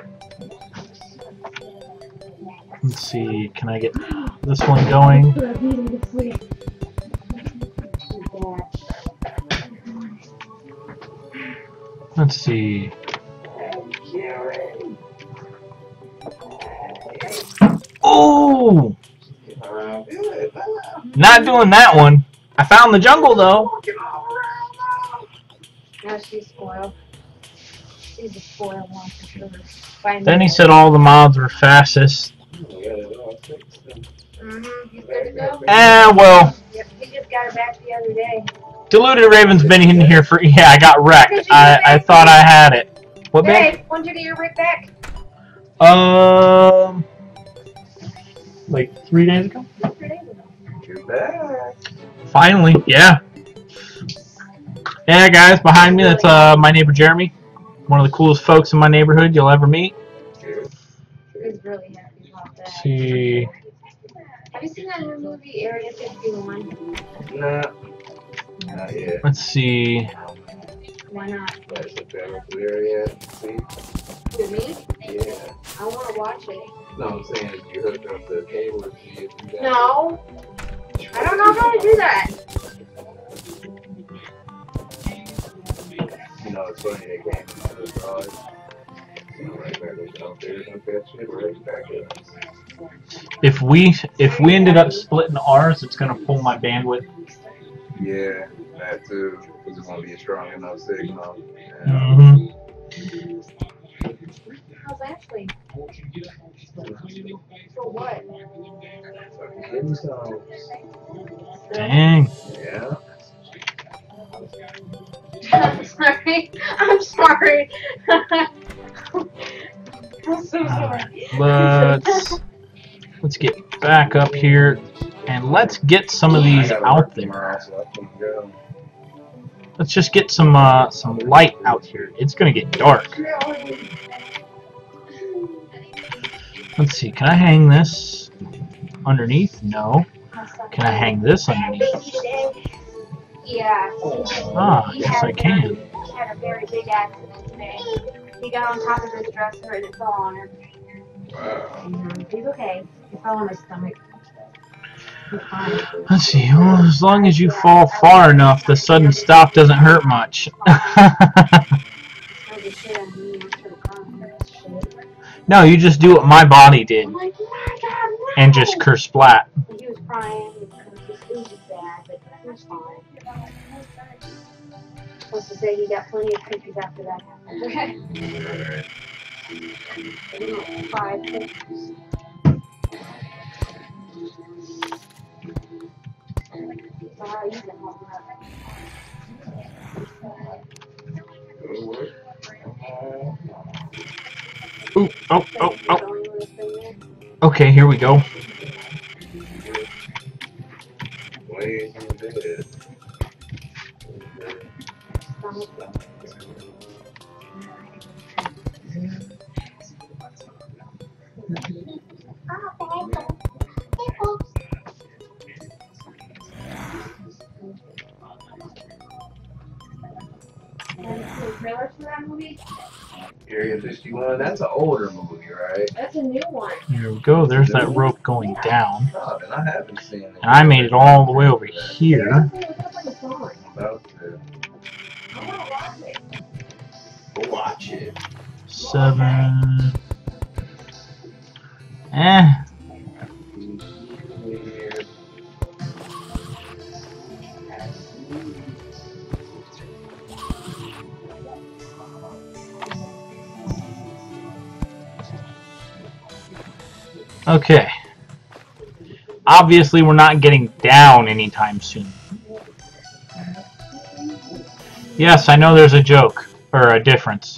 Let's see, can I get this one going? Let's see. Oh! Not doing that one. I found the jungle though. Now she's spoiled. She's a spoiled one for sure. Find Then he the- said all the mods were fastest. Mhm, he's good to go. Eh, well, Yep, he just got it back the other day. Deluded Raven's been in here for... Yeah, I got wrecked. I, I thought I had it. What, babe? Hey, when'd you get your rig back? Um... Like three days ago? Three days ago. You're back. Finally, yeah. Yeah, guys, behind me, that's uh my neighbor Jeremy. One of the coolest folks in my neighborhood you'll ever meet. He's really happy about that. Let's see... Have you seen that new movie, Area fifty-one? Nah. Not yet. Let's see... Why not? That's a better clear yet. See? To me? Yeah. I want to watch it. No, I'm saying if you hook up the cable to see if you got No. I don't know how to do that. You know, it's funny, they came into the garage. You know, right back downstairs and that shit, right back up. If we if we ended up splitting ours, it's gonna pull my bandwidth. Yeah, that too. Because it's going to be a strong enough signal. Yeah. Mm-hmm. How's Ashley? For what? Kitten songs. Dang. Yeah. I'm sorry. I'm sorry. I'm so sorry. Let's let's get back up here. And let's get some of I these gotta out work there. tomorrow, so I can't go. Let's just get some uh, some light out here. It's gonna get dark. Let's see. Can I hang this underneath? No. Can I hang this underneath? Yeah. Ah, He yes had I a can. very- He had a very big accident today. He got on top of his dresser and it fell on him. Wow. Mhm. He's okay. He fell on his stomach. He's fine. Let's see. Well, as long as you fall far enough, the sudden stop doesn't hurt much. Scared the shit out of me. I should've gone for that shit. No, you just do what my body did I'm like, oh my God, no! and just curse splat. He was crying because it was just bad, but it was fine. Supposed to say he got plenty of cookies after that happened. Five cookies. So how you been holding up? Ooh, oh, oh, oh. Going with this thing there? Okay, here we go. Way from dead. Stomach. And the trailer for that movie? Area fifty-one, that's an older movie, right? That's a new one. Here we go. There's that rope going down. No, then I haven't seen it. And I made it all the way over here. I'm about to go watch it. Seven. Eh. Okay. Obviously, we're not getting down anytime soon. Yes, I know there's a joke, or a difference.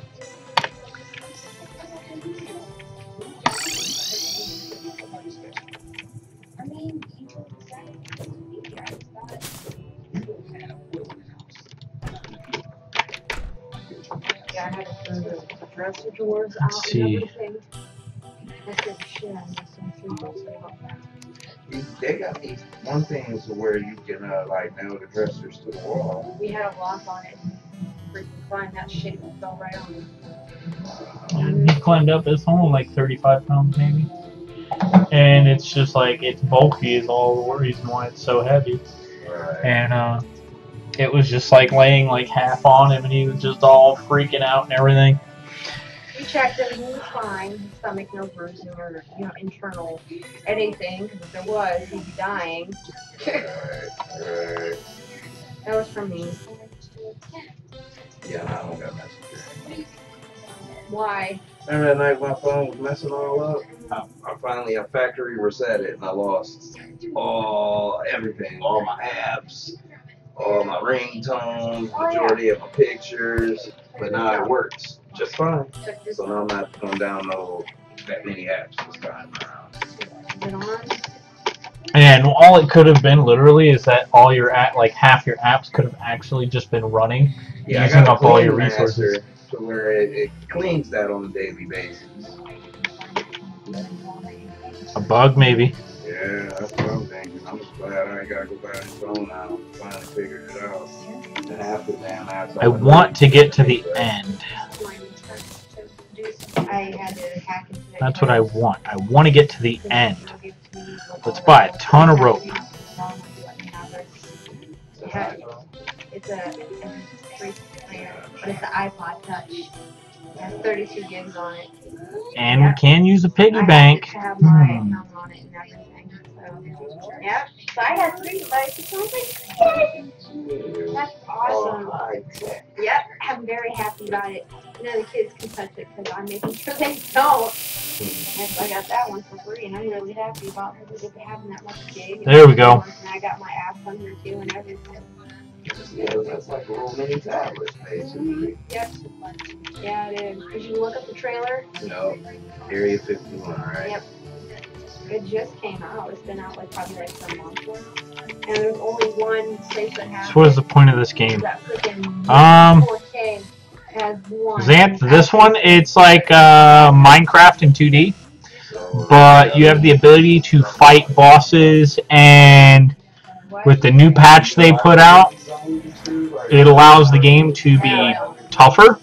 Yeah, I had to turn the dresser drawers out Let's and see. everything. That's just shit. I'm just gonna see what's about that. You- They got these one things where you can uh, like nail the dressers to the wall. We had a lock on it. Freaking climbed that shit and fell right on it. And he climbed up. It's only like thirty-five pounds, maybe. And it's just like, it's bulky is all the reason why it's so heavy. Right. And uh, it was just like laying like half on him, and he was just all freaking out and everything. We checked him, he was fine. His stomach, no bruising or, you know, internal anything. Because if there was, he'd be dying. Right, right. That was from me. Yeah, I don't got messages. Why? Remember that night my phone was messing all up? I, I finally, I factory reset it and I lost all, everything, all my apps, all my ringtones, majority of my pictures, but now it works just fine. Check this So now I'm not going to download that many apps this time around. Is it on? And all it could have been literally is that all your app, like half your apps could have actually just been running, Yeah, I using got a up all your Clean resources. Master to where it, it cleans that on a daily basis. A bug, maybe. Yeah, that's what I'm thinking. I'm just glad I ain't got to go buy this phone now. Finally figured it out. And half the damn apps. I want to get to the end. I had to hack into it. That's what I want. I want to get to the end. Let's buy a ton of rope. Yeah, it's a, it's a free player, but it's an iPod Touch. It has thirty-two gigs on it. And we can use a piggy I bank. have to have my Hmm. account on it and everything. So, yeah. So I had three devices. So I was like, yay! That's awesome. Yep, I'm very happy about it. None of the kids can touch it because I'm making sure they don't. And so I got that one for free, and I'm really happy about it. Having that much gig. There we go. And I got my apps on here too and everything. Yeah, that's like a little mini tablet, basically. Yep. Yeah, it is. Did you look up the trailer? No, Area fifty-one, right? Yep. It just came out. It's been out like probably like a month now. And there's only one place that has So what is the point of this game? that freaking Um, four K has one. Xanth, this one, it's like uh, Minecraft in two D, but you have the ability to fight bosses, and with the new patch they put out, it allows the game to be tougher.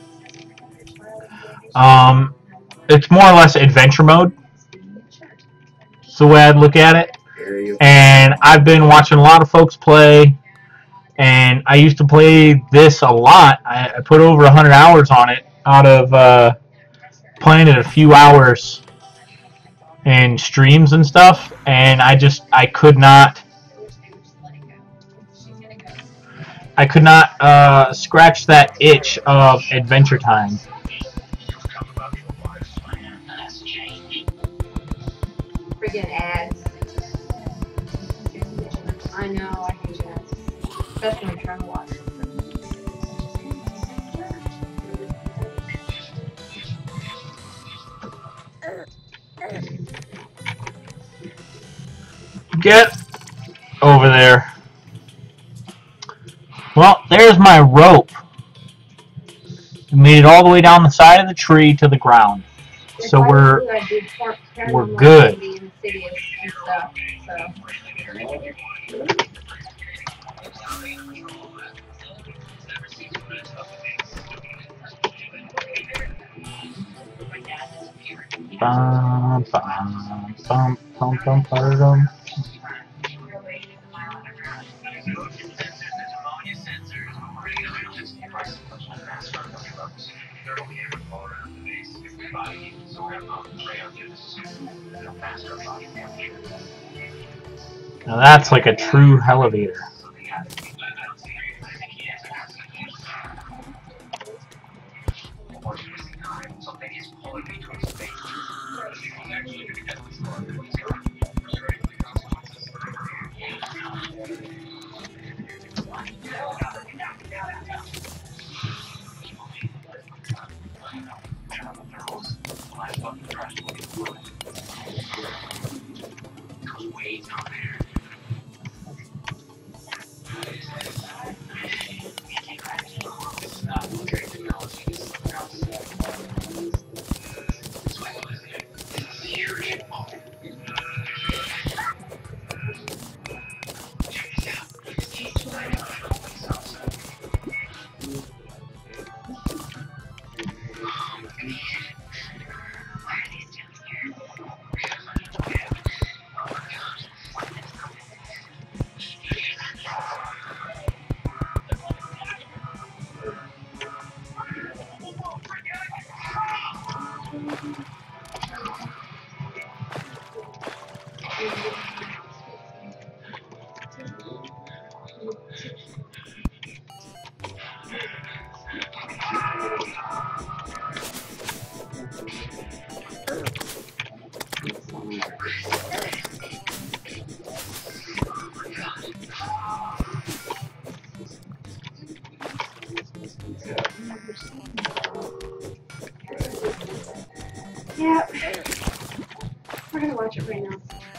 Um, it's more or less adventure mode. That's the way I'd look at it. And I've been watching a lot of folks play, and I used to play this a lot. I, I put over one hundred hours on it out of uh, playing it a few hours in streams and stuff, and I just, I could not, I could not uh, scratch that itch of Adventure Time. Friggin' ads. I know, I hate ads. Especially when I'm trying to watch something. Get over there. Well, there's my rope. I made it all the way down the side of the tree to the ground. So we're we're good. Bum, bum, bum, bum, bum, bum. Now that's like a true elevator. Yeah. We're gonna watch it right now.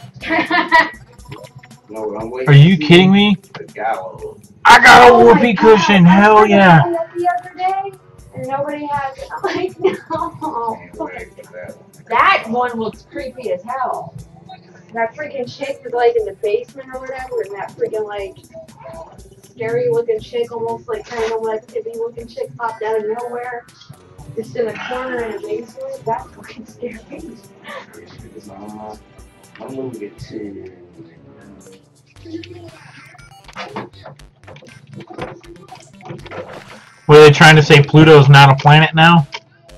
No, I'm waiting Are you to see kidding me? the gallows. I got a Oh my whoopee God, cushion, I hell tried to yeah! find that the other day, and nobody has it. I'm like, no. Can't wait for that. That one looks creepy as hell. That freaking chick was like in the basement or whatever, and that freaking like scary looking chick, almost like kind of like hippie looking chick popped out of nowhere. Just in a corner in a basement. That's fucking scary. Uh, I'm moving it to. Were they trying to say Pluto's not a planet now?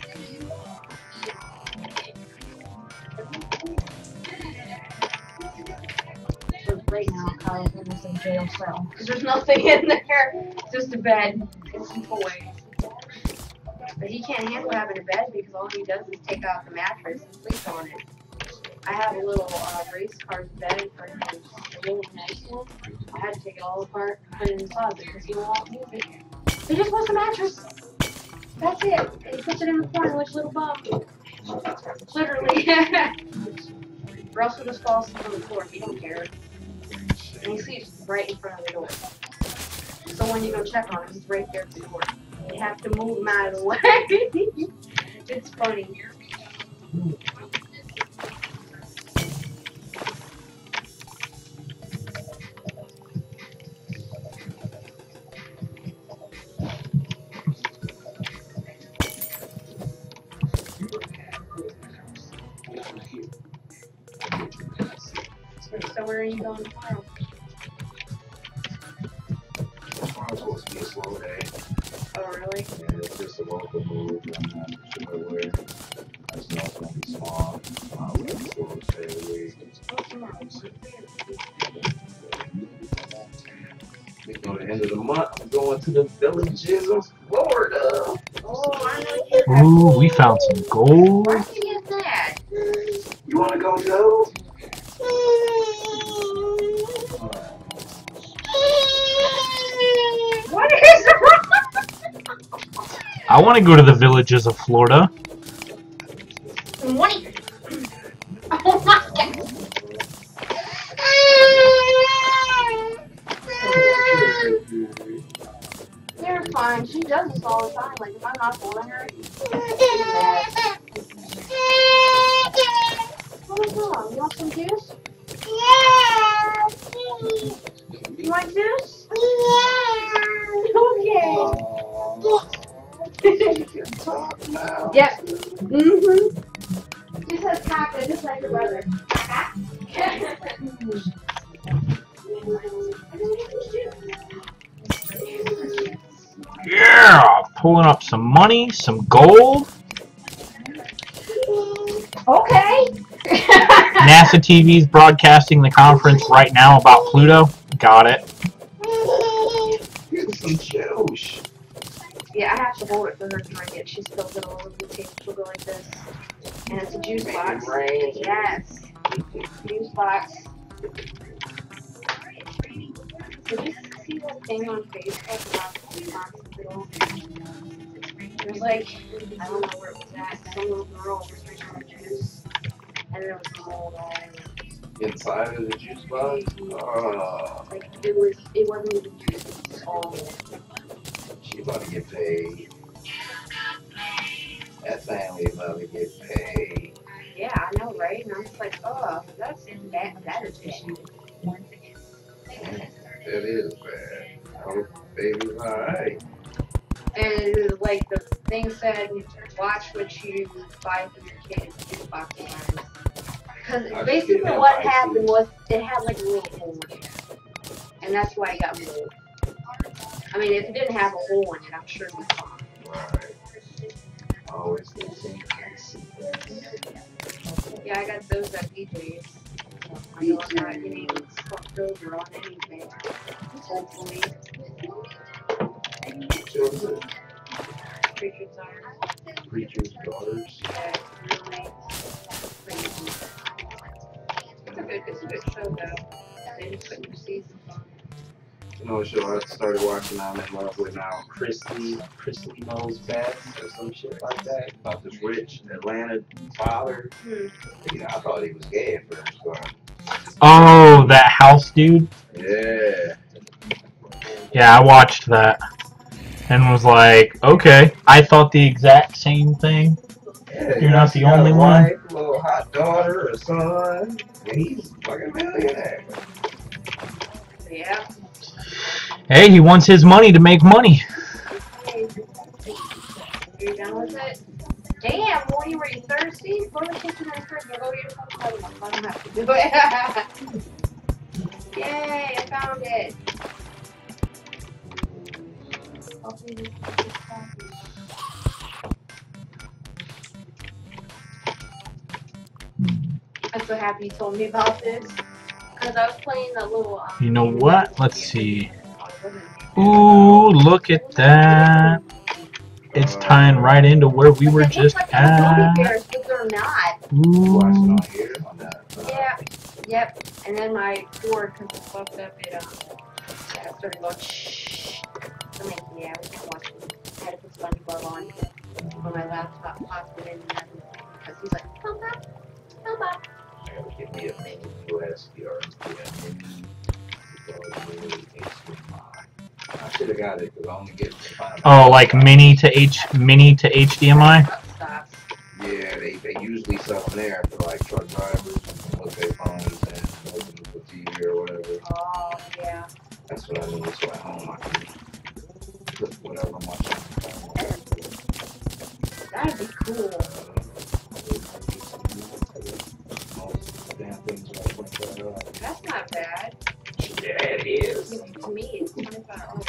So right now, Kyle's in this jail cell. Because there's nothing in there. It's just a bed and some toys. But he can't handle having a bed because all he does is take off the mattress and sleep on it. I have a little uh, race car bed for him, a little nice one. I had to take it all apart and put it in the closet because he won't use it. He just wants a mattress. That's it. And he puts it in the corner like a little bum. Literally. Russell just falls asleep on the floor. He don't care. And he sleeps right in front of the door. So when you go check on him, he's right there at the door. You have to move him out of the way. It's funny. So where are you going tomorrow? Tomorrow's supposed to be a slow day. Oh, really? Yeah, it's just a local move. I'm not sure where. I just know it's going to be small. Uh, we're going to slow stay away. We go to the end of the month. I'm going to the villages of Florida. Oh, I know you. Ooh, we found some gold. Where did you get that? You want to go, Joe? What is it? I want to go to the villages of Florida. What? Oh my god. You're fine. She does this all the time. Like, if I'm not holding her, she's mad. What's wrong? You want some juice? You want juice? Okay. Talk now. Yep. Mm-hmm. Just says Kaka, just like your brother. Yeah, pulling up some money, some gold. Okay. NASA T V's broadcasting the conference right now about Pluto. Got it. Get some juice. Yeah, I have to hold it for her to drink it. She's still gonna over the table. She'll go like this. And it's a juice box. Yes. Juice box. Did you see that thing on Facebook about the hospital? There's like, I don't know where it was at. Some little girl was drinking her juice. And there was mold all over. Inside of the juice box? Oh, Like, it was, it wasn't even juice. It was all mold. she about to get paid. That family about to get paid. Yeah, I know, right? And I'm just like, oh, that's that, that is fishy. That is bad. I hope baby's alright. And like the thing said, watch what you buy for your kids, juice box wise. Because basically what happened was it had like a little hole in it. And that's why it got mold. I mean, if it didn't have a hole in it, I'm sure it'd be fine. Right. Always good thing to see. Yeah, I got those at B J's. I know I'm not getting fucked over on anything. Hopefully. Children, Preacher's Arms. preacher's daughters. Yeah, really crazy. It's a good, it's a good show though. They just put new seasons on it. You know what show I started watching I'm in love with now? Christy, Christy Knows Best or some shit like that. About this rich Atlanta father. Hmm. Yeah, I thought he was gay at first, but Oh, that house dude. yeah. Yeah, I watched that and was like, okay. I thought the exact same thing. Yeah, You're not the got a only one. wife, a little hot daughter, a son, and he's fucking millionaire. Yeah. Hey, he wants his money to make money. You're done with it? Damn, Morty, were you thirsty? Go to the kitchen and first. Go get your phone. I don't have to do it. Yay, I found it. I'm so happy you told me about this. Because I was playing that little. Um, You know what? Let's see. Ooh, look at that. It's tying right into where we were It just looks like they're gummy at. bears, but they're not. Watching Ooh. on here on that. Uh, Yeah, yep. And then my cord, because it's fucked up, it, um, yeah, it started going shh. I'm like, yeah, we can't watch it. I had to put SpongeBob on on my laptop, popped it in and everything. Because he's like, come back, come back. gotta give me a mini U S B or a mini, mini H D M I. I should have got it because I only get to find Oh, like mini to H mini to H D M I. Stops. Yeah, they, they usually sell them there for like truck drivers with their phones and looking for T V or whatever. Oh, yeah. That's what I need. So at home I can put whatever I'm watching. That'd be cool. Damn things like that. That's not bad. Yeah, it is. To me, it's twenty-five dollars.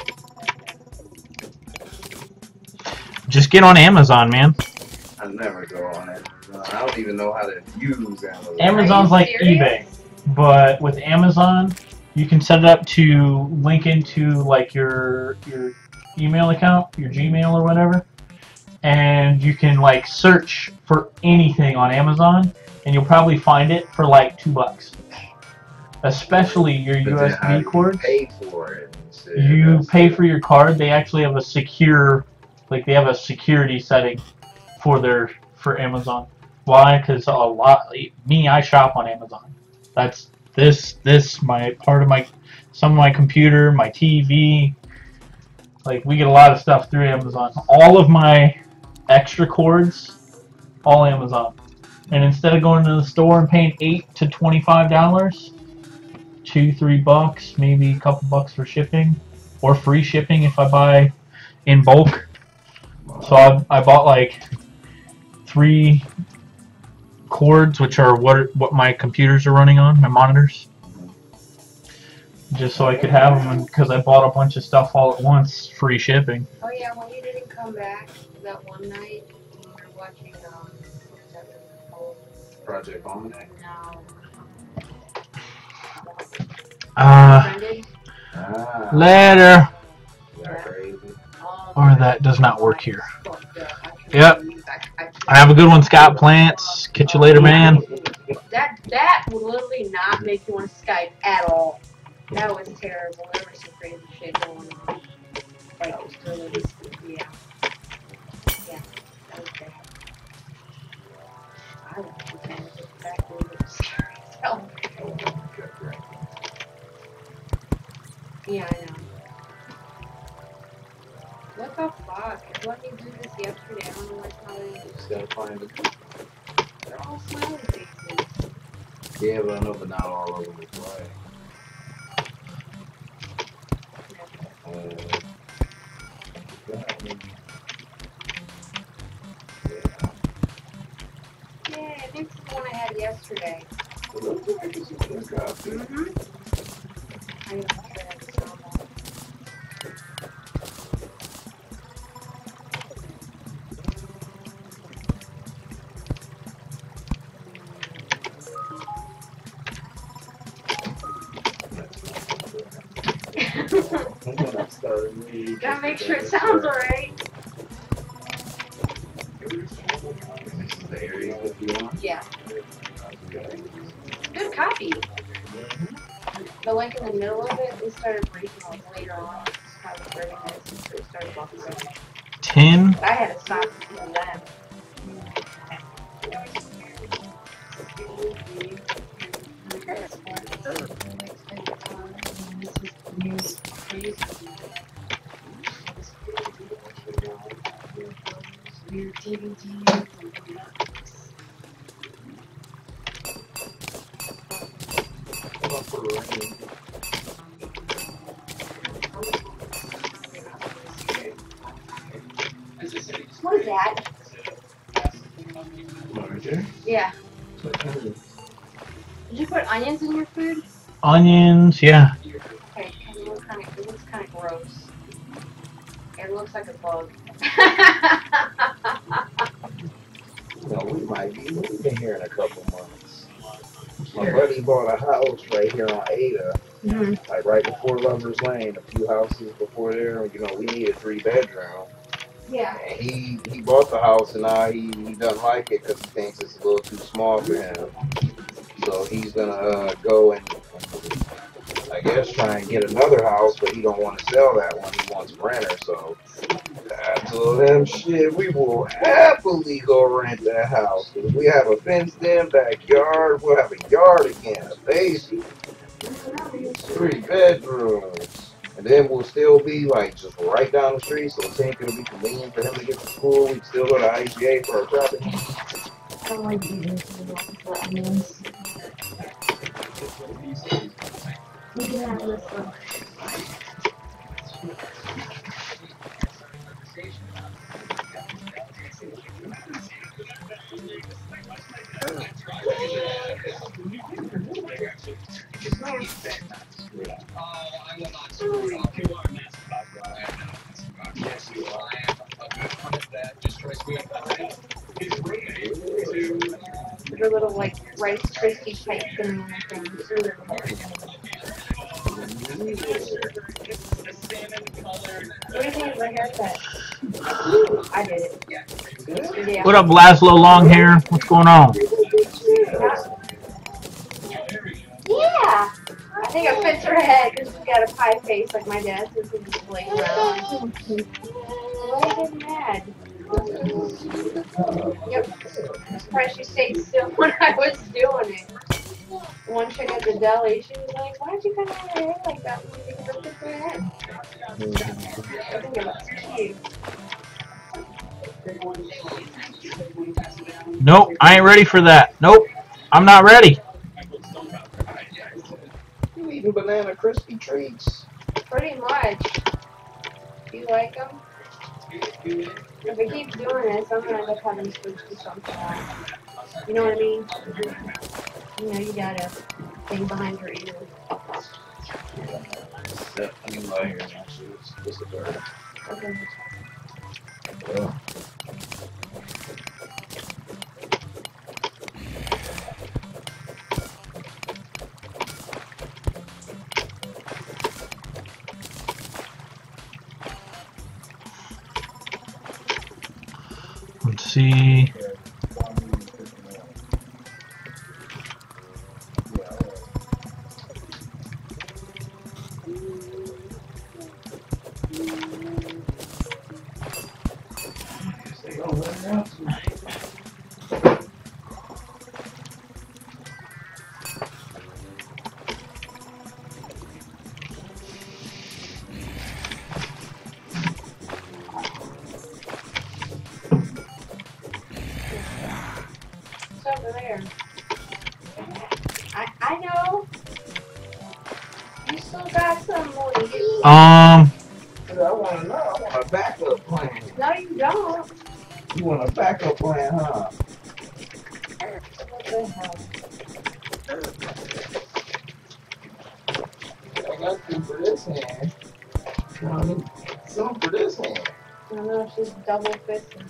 Just get on Amazon, man. I never go on Amazon. I don't even know how to use Amazon. Amazon's like serious? eBay, but with Amazon, you can set it up to link into like your your email account, your Gmail or whatever, and you can like search for anything on Amazon, and you'll probably find it for like two bucks. Especially your But U then S how do B you cords. pay for it. So You that's pay the- for your card. They actually have a secure, like they have a security setting for their for Amazon. Why? Because a lot, me, I shop on Amazon. That's this this my part of my some of my computer, my T V. Like we get a lot of stuff through Amazon. All of my extra cords, all Amazon. And instead of going to the store and paying eight to twenty-five dollars. Two, three bucks, maybe a couple bucks for shipping, or free shipping if I buy in bulk. So I, I bought like three cords, which are what what my computers are running on, my monitors, just so I could have them. Because I bought a bunch of stuff all at once, free shipping. Oh, yeah, when you didn't come back that one night, we were watching, um, what's that movie called? Project Almanac. No. Uh, Brendan? Ah, later. that's crazy. Oh, Or that does not work here. fucked up. I can't Yep. believe I- I can't- I have a good one, Scott Plants. Catch you later, man. That that would literally not make you want to Skype at all. That was terrible. There was some crazy shit going on. Like, it was really, yeah. Yeah, that was bad. I don't know, man. Back when it was scary as hell. Yeah, I know. What the fuck? Let me do this yesterday. I don't know why it's not letting me. Just gotta find it. They're all smiling faces. Yeah, but I know, but not all of them is right. Uh, yeah, I mean, yeah. Yeah, this is the one I had yesterday. It looks like it's a good copy. Mm-hmm. I gotta try that song. Gotta make sure it sounds alright. This is the area that you want. Yeah. Good copy. But like in the middle of it, we started breaking off later on. It's probably thirty minutes since we started walking over. Ten. I had to stop to do that. What is that? Yeah. Did you put onions in your food? Onions, yeah. Okay, it looks kind of, it looks kind of gross. It looks like a bug. No, we might be moving here in a couple months. My buddy bought a house right here on Ada, Mm-hmm. like right before Lover's Lane, a few houses before there. You know, we need a three bedroom. Yeah. And he he bought the house, and now he, he doesn't like it because he thinks it's a little too small for him. So he's gonna uh, go and I guess try and get another house, but he don't want to sell that one. He wants a renter. So I So them shit, we will happily go rent that house. Cause we have a fenced in backyard. We'll have a yard again, a basement, three bedrooms. And then we'll still be like just right down the street, so it's ain't gonna be convenient for him to get to school. We can still go to I G A for our shopping. I don't like eating for onions. You can have this one. They're little like Rice Krispie type banana things. What do you think of my haircut? I did it. Yeah. What up, Laszlo Longhair? What's going on? Yeah. I think it fits her head because she's got a pie face like my dad, so she just lays around. Why are you mad? Yep. I'm surprised she stayed still when I was doing it. One chick at the deli, she was like, why'd you cut out your hair like that when you think it's your head? I think it looks cute. Nope, I ain't ready for that. Nope, I'm not ready. You eating banana crispy treats? Pretty much. Do you like them? If I keep doing this, I'm gonna end up having to switch to something else. You know what I mean? You know, you got a thing behind your ear. Yeah, I mean, my hair actually is just a bird. Okay. Yeah. Let's see. Over there. I I know. You still got some more. You, Um, I want to know. I want a backup plan. no, you don't. You want a backup plan, huh? What the hell? I got two for this hand. Um, some for this hand. I don't know. She's double fisting.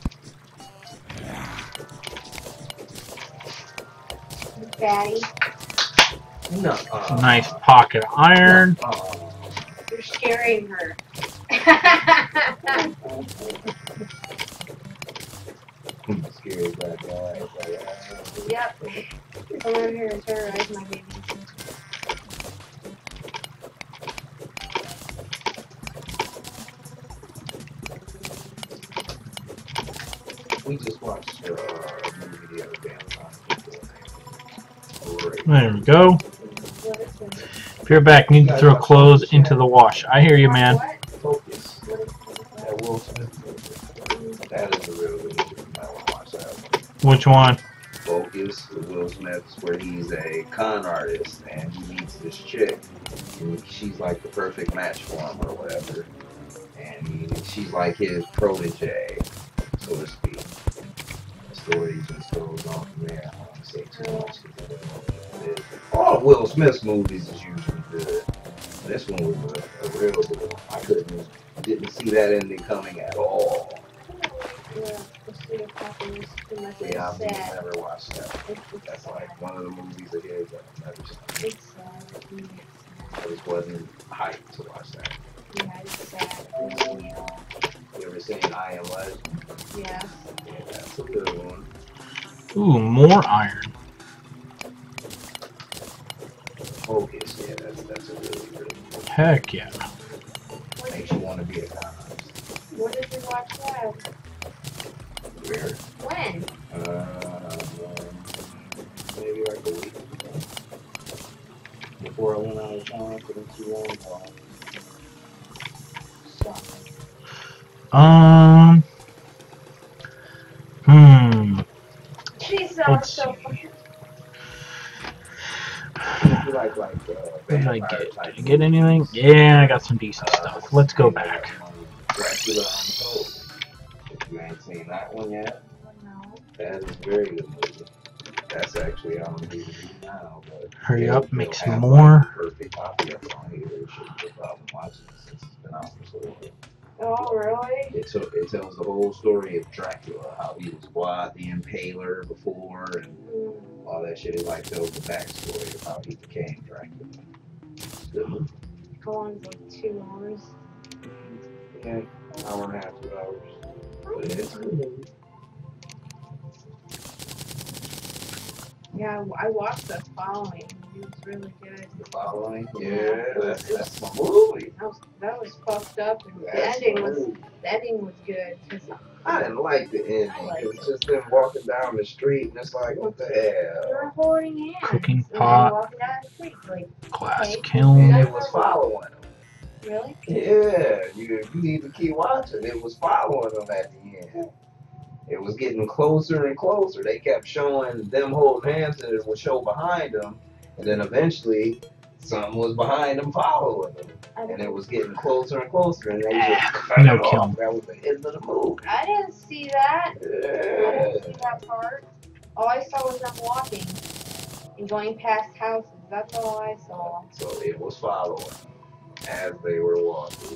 Fatty. No. Uh, nice pocket iron. Uh, You're scaring her. Scary black guy. Yep. Come over here and terrorize my baby. We just watched uh, a movie the other day. Great. There we go. What is it? Pure back, need to throw clothes into the wash. I hear you, man. Focus. That Will Smith movie. That is a real good movie. You might want to watch that one. Which one? Focus with Will Smith, where he's a con artist and he meets this chick. And she's like the perfect match for him or whatever. And he, she's like his protege, so to speak. The story just goes on from there. I don't want to say too much because I don't know what it is. All of Will Smith's movies is usually good. This one was a, a real good one. I couldn't, didn't see that ending coming at all. Yeah, the City of Happiness is too much. It's Yeah, I've sad. never watched that. It's, it's That's sad. like one of the movies of his that I've never seen. It's sad. Mm, it's I sad. just wasn't hyped to watch that. Yeah, it's sad. It's, you know, You ever seen I Am Legend? yeah. Yeah, that's a good one. Ooh, more iron. Focus, yeah, that's, that's a really, really good one. Heck yeah. Makes you want to be a con artist. When did you watch that? Weird. When? Uh, maybe like a week ago. Before I went out of town for the too long while. Um. Hmm. Jeez, that Let's was so see. funny. If you like, like, uh, What did I vampire get? type Did I get movies, anything? Yeah, I got some decent uh, stuff. Let's go maybe back. like one Dracula Untold. If you ain't seen that one yet, No. that is a very good movie. That's actually on D V D now, but Hurry they'll- up, make they'll some have, more. Like, the perfect copy of it on here. There shouldn't be a problem watching it since it's been out for so long. Oh, really? It, t- it tells the whole story of Dracula, how he was Vlad the Impaler before, and Mm. all that shit. It like tells the backstory of how he became Dracula. It's a good movie. How long is like two hours? Yeah, hour and a half, two hours. But it's a good movie. Yeah, I I watched The Following. It was really good. The Following, Yeah. yeah, that's, that's my movie. That was, that was fucked up, and the That's ending my was movie. the ending was good. 'Cause I didn't like the ending. I liked It's just them walking down the street and it's like, what the they hell? were holding hands. Cooking and they pot. were walking down the street. Like, Glass okay. And kiln. it was following them. Really? Yeah, you, you need to keep watching. It was following them at the end. It was getting closer and closer. They kept showing them holding hands and it would show behind them. And then eventually, something was behind them following them. And it was getting closer and closer. And they just cut No it off. kiln. That was the end of the movie. I didn't see that. I Yeah. didn't see that part. All I saw was them walking and going past houses. That's all I saw. So it was following them as they were walking.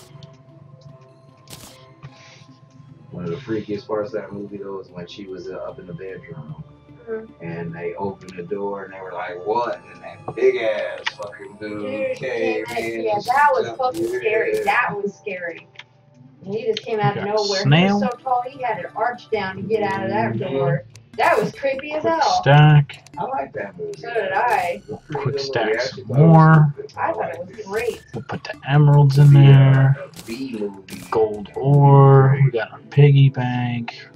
One of the freakiest parts of that movie, though, is when she was uh, up in the bedroom Mhm. and they opened the door and they were like, what? And that big ass fucking dude, Dude, came came in. in. Yeah, and that was jumped- fucking yeah. scary. That was scary. And he just came out of We got nowhere. snail. He was so tall, he had to arch down to get out of that Mhm. door. That was creepy as Quick hell. stack. I like that movie. So did I. It was a pretty Quick good movie. stack I actually some thought it was more. stupid. I thought liked it was great. We'll put the emeralds in there. A B movie. Gold ore. We got our piggy bank.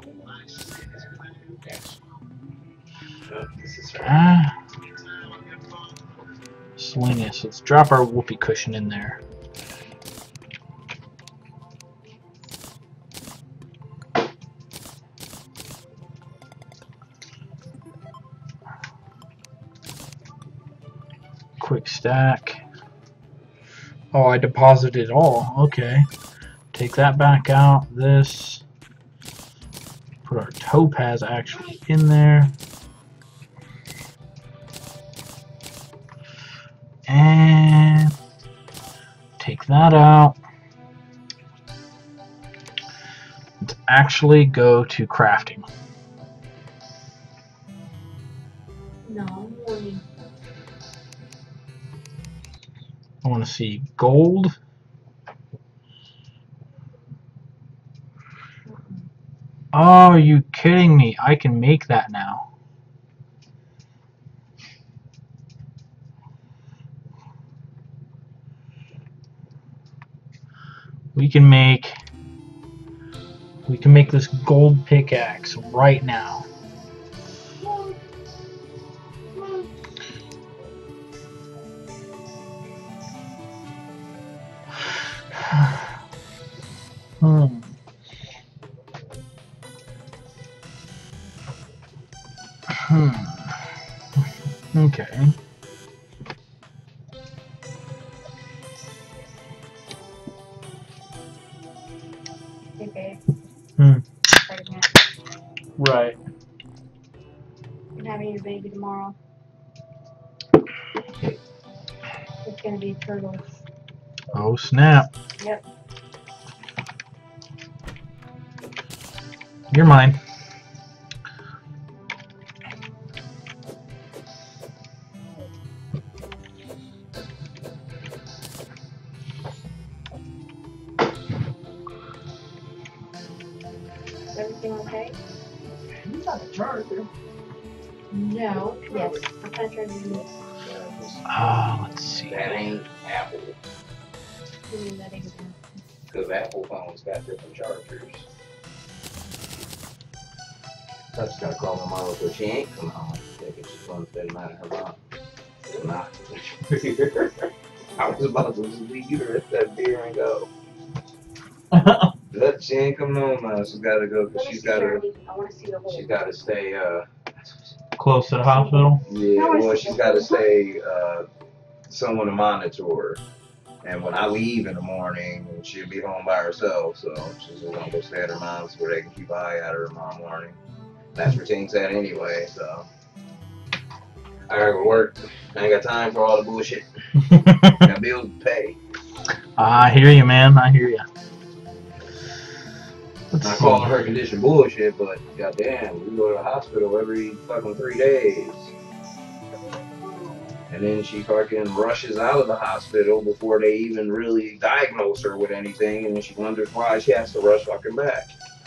This is her. Ah. Slingus. Let's drop our whoopee cushion in there. Quick stack. Oh, I deposited it all. Okay. Take that back out. This. Put our topaz actually in there. And take that out. Let's actually go to crafting. No, I'm warning. I want to see gold. Oh, are you kidding me? I can make that now. We can make we can make this gold pickaxe right now. Hmm. Hmm. Okay. Hey, babe. Hmm. Pregnant. Right. I'm having a baby tomorrow. It's gonna be turtles. Oh snap. Yep. You're mine. Is everything okay? You got a charger. No. Yes. I'm kind of trying to do this. Ah, let's see. That ain't Apple. Give me that again. Because Apple phones got different chargers. I just gotta call my mom so she ain't come home. Because she's gonna spend mad at her mom. Nah. I was about to just leave her at that beer and go. But she ain't coming home now. She's gotta go because she's gotta. I want to see the whole. She's gotta stay. Uh, Close to the hospital? yeah. Well, she's gotta stay. Uh, someone to monitor her. And when I leave in the morning, she'll be home by herself. So she's just gonna go stay at her mom's where they can keep an eye at her tomorrow morning. That's where Tink said anyway. So I gotta go to work. I ain't got time for all the bullshit. Got bills to pay. I hear you, man. I hear you. Let's Not see. calling her condition bullshit, but goddamn, we go to the hospital every fucking three days. And then she fucking rushes out of the hospital before they even really diagnose her with anything, and then she wonders why she has to rush fucking back.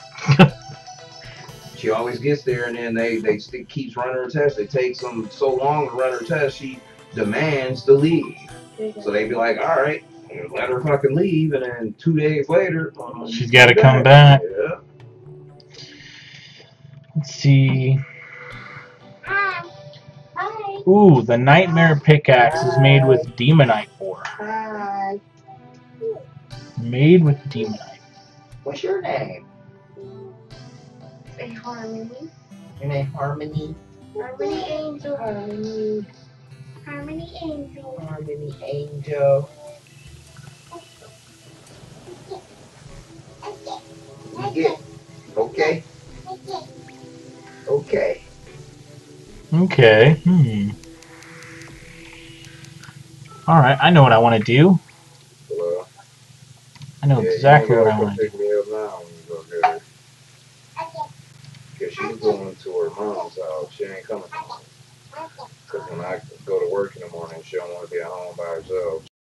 She always gets there, and then they they still keeps running her tests. It takes them so long to run her test, she demands to leave. So they be like, all right, let her fucking leave, and then two days later, um, She's got to come back. Yeah. Let's see. Hi. Hi. Ooh, the Nightmare Pickaxe is made with Demonite ore. Hi. Made with Demonite. What's your name? Say Harmony. Your name Harmony. Harmony Angel. Harmony. Harmony Angel. Harmony Angel. Yeah. Okay. Okay. Okay. Hmm. Alright, I know what I want to do. Well, I know yeah, exactly you what ain't I gotta want come to do. pick me up now when you go get her. Because she's going to her mom's house. She ain't coming home. Because when I go to work in the morning, she don't want to be at home by herself.